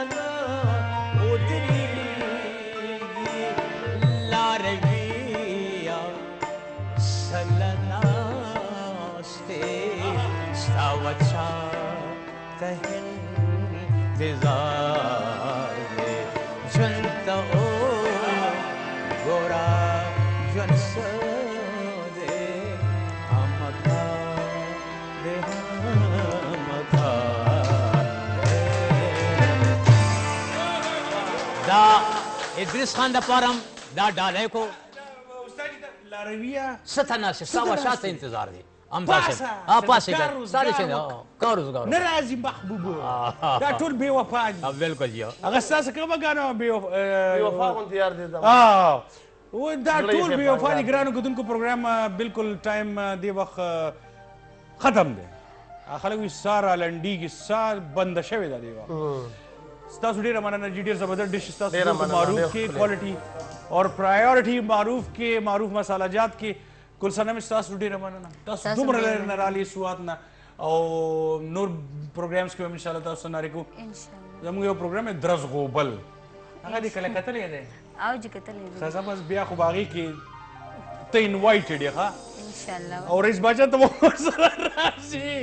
उदरीगी लारविया सलनास्ते सावचा कहन इंतजार दे जंत ओ गोरा जंस दे हमका दे हमका दा इद्रिस खान दा पारम दा डाले को استاد لارویه ستنا से सवा सात इंतजार दे हम पासे हाँ पासे सारे चीज़ कारोज़ कारोज़ نه راځي محبوبه دا ټول بې وفا دي बिल्कुल जी هغه ستاسو کومه ګانه بې وفا غوندې یار دی و دا ټول بې وفا دي ګرانو کتونکو پروګرام بالکل ټایم دی وخت ختم دی خلک وایي ساه رالنډېږي ساه بنده شوې ده دی وخت ستاسو ډېره مننه جي ډېر زبردست ډش ستاسو معروف کې کوالټي اور پرایورټي معروف کې معروف مساله جات کې کل سنه مې ستاسو ډېره مننه تاسو دومره لرې نه رالي سوات نه او نور پروګرامز کې هم انشاءالله تاسو سره نارې کوو زموږ یو پروګرام دی درز غوبل هغه دې کله کتلی دی او چې کتلی دی ښه بس بیا خو به هغې کې ته انوایټډ یې ښه انشاءالله او رئیس باچا ته به ورسره راشي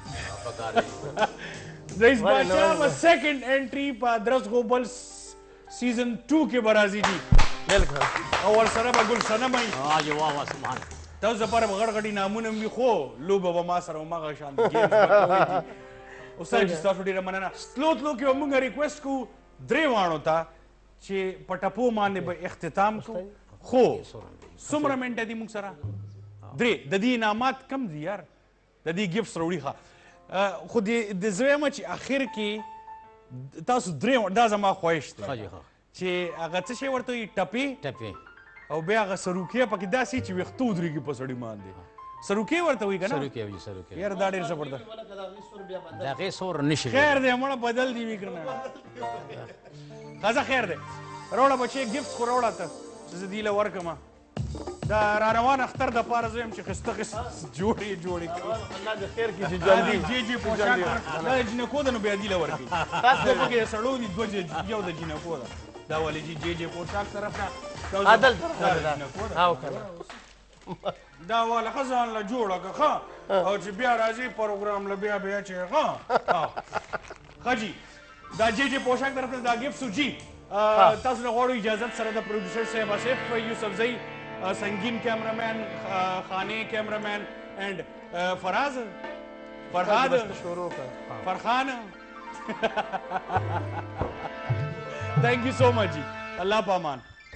رئیس باچا به سیکنډ انټري په درز غوبل سیزن 2 کې به راځي جي بالکل او ورسره به ګل صنم وي واجه واه سبحان تاسو لپاره به غټ غټي نامونه وي خو لوبه به ما سره هماغه شان ګیمز به کوئ جي استاد جي ستاسو ډېره مننه تلو تلو کې به موږ ریکویسټ کوو درې واڼو ته چې په ټپو باندې به اختتام کوو خو څومره منټه دي موږ سره درې د دې انعامات کم دي یار د دې ګفټس راوړي ښه خو د زه وایم چې اخر کې تاسو درې دا زما خواهش دی چې هغه څه شی ورته وایي ټپې او بیا هغه سروکیه پکې داسې چې ویښته ودرېږي په سړي باندې سروکیه ورته وایي که نه یاره دا ډېر زبردست د هغې سور نشي خیر دی مړه بدل دي وي که نه ښځه خیر دی راوړه بچې ګفټ خو راوړه ته چې زه دې له ورکړم دا را روان اختر د پاره زه یم چې ښایسته ښایسته جوړې الله دې خیر کړي چې جلدي جی پوشاک دا د جینکو ده نو بیا دې له ورکړي دا پکې د سړو دي دوه یو د جینکو ده دا ولې چې جی پوشاک طرف نه عدل او کنه دا والا ښه ځان له جوړه که ښه او چې بیا راځي پروګرام له بیا چې ښه ښه جي دا جی پوشاک طرف نه دا ګفټ جي تاسو نه غواړو اجازت سره د پروډوسر صاحب آصف یوسفزئی سنگین کیمرامین خانه کیمرامین اینڈ فرحاد فرخان تھینک یو سو مچ جی اللہ پامان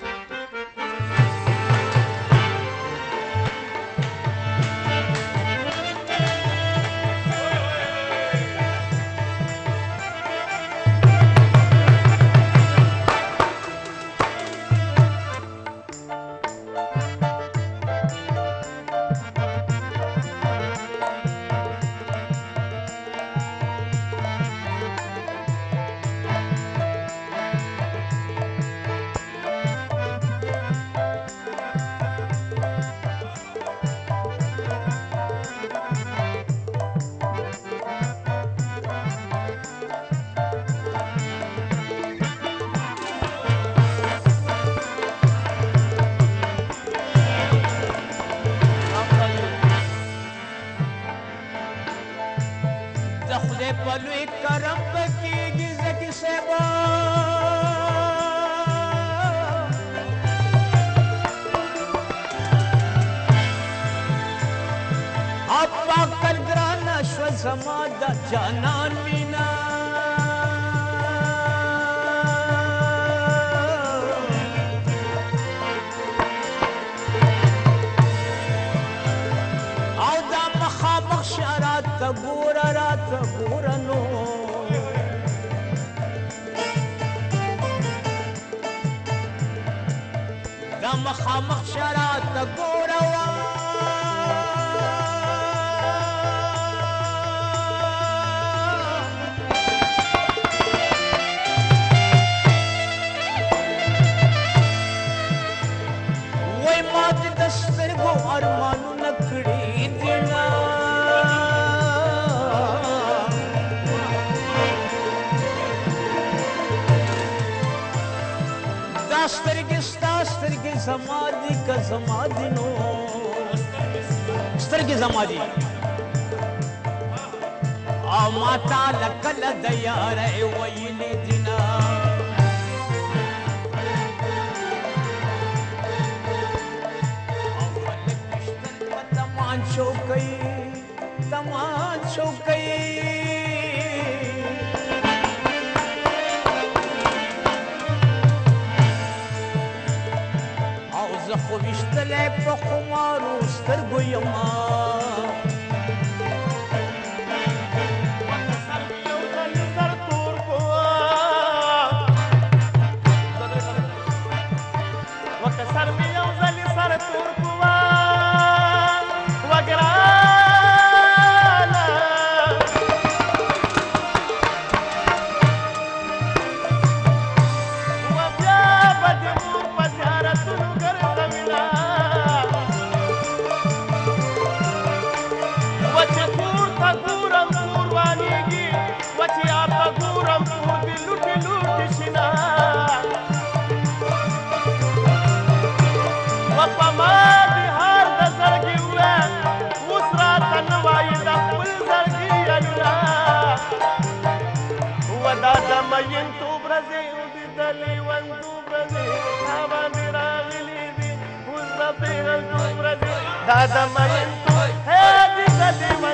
समादा जानान मीना आउदा मखामख शरात तबूरा रात तबूरनो दा मखामख शरात तबूरा अरमानू नखड़ी देना दास्तर के समाधि का समाधि नो स्तर की समाधि आ माता लकल दया रे वहीने दिना तमाशो कई او زخو وشتلې په خمارو سترګو یما د لیونتوب ورځې تا باندې راغلي دي اوس به پیغل دومره دي دا د مینتوب هې دې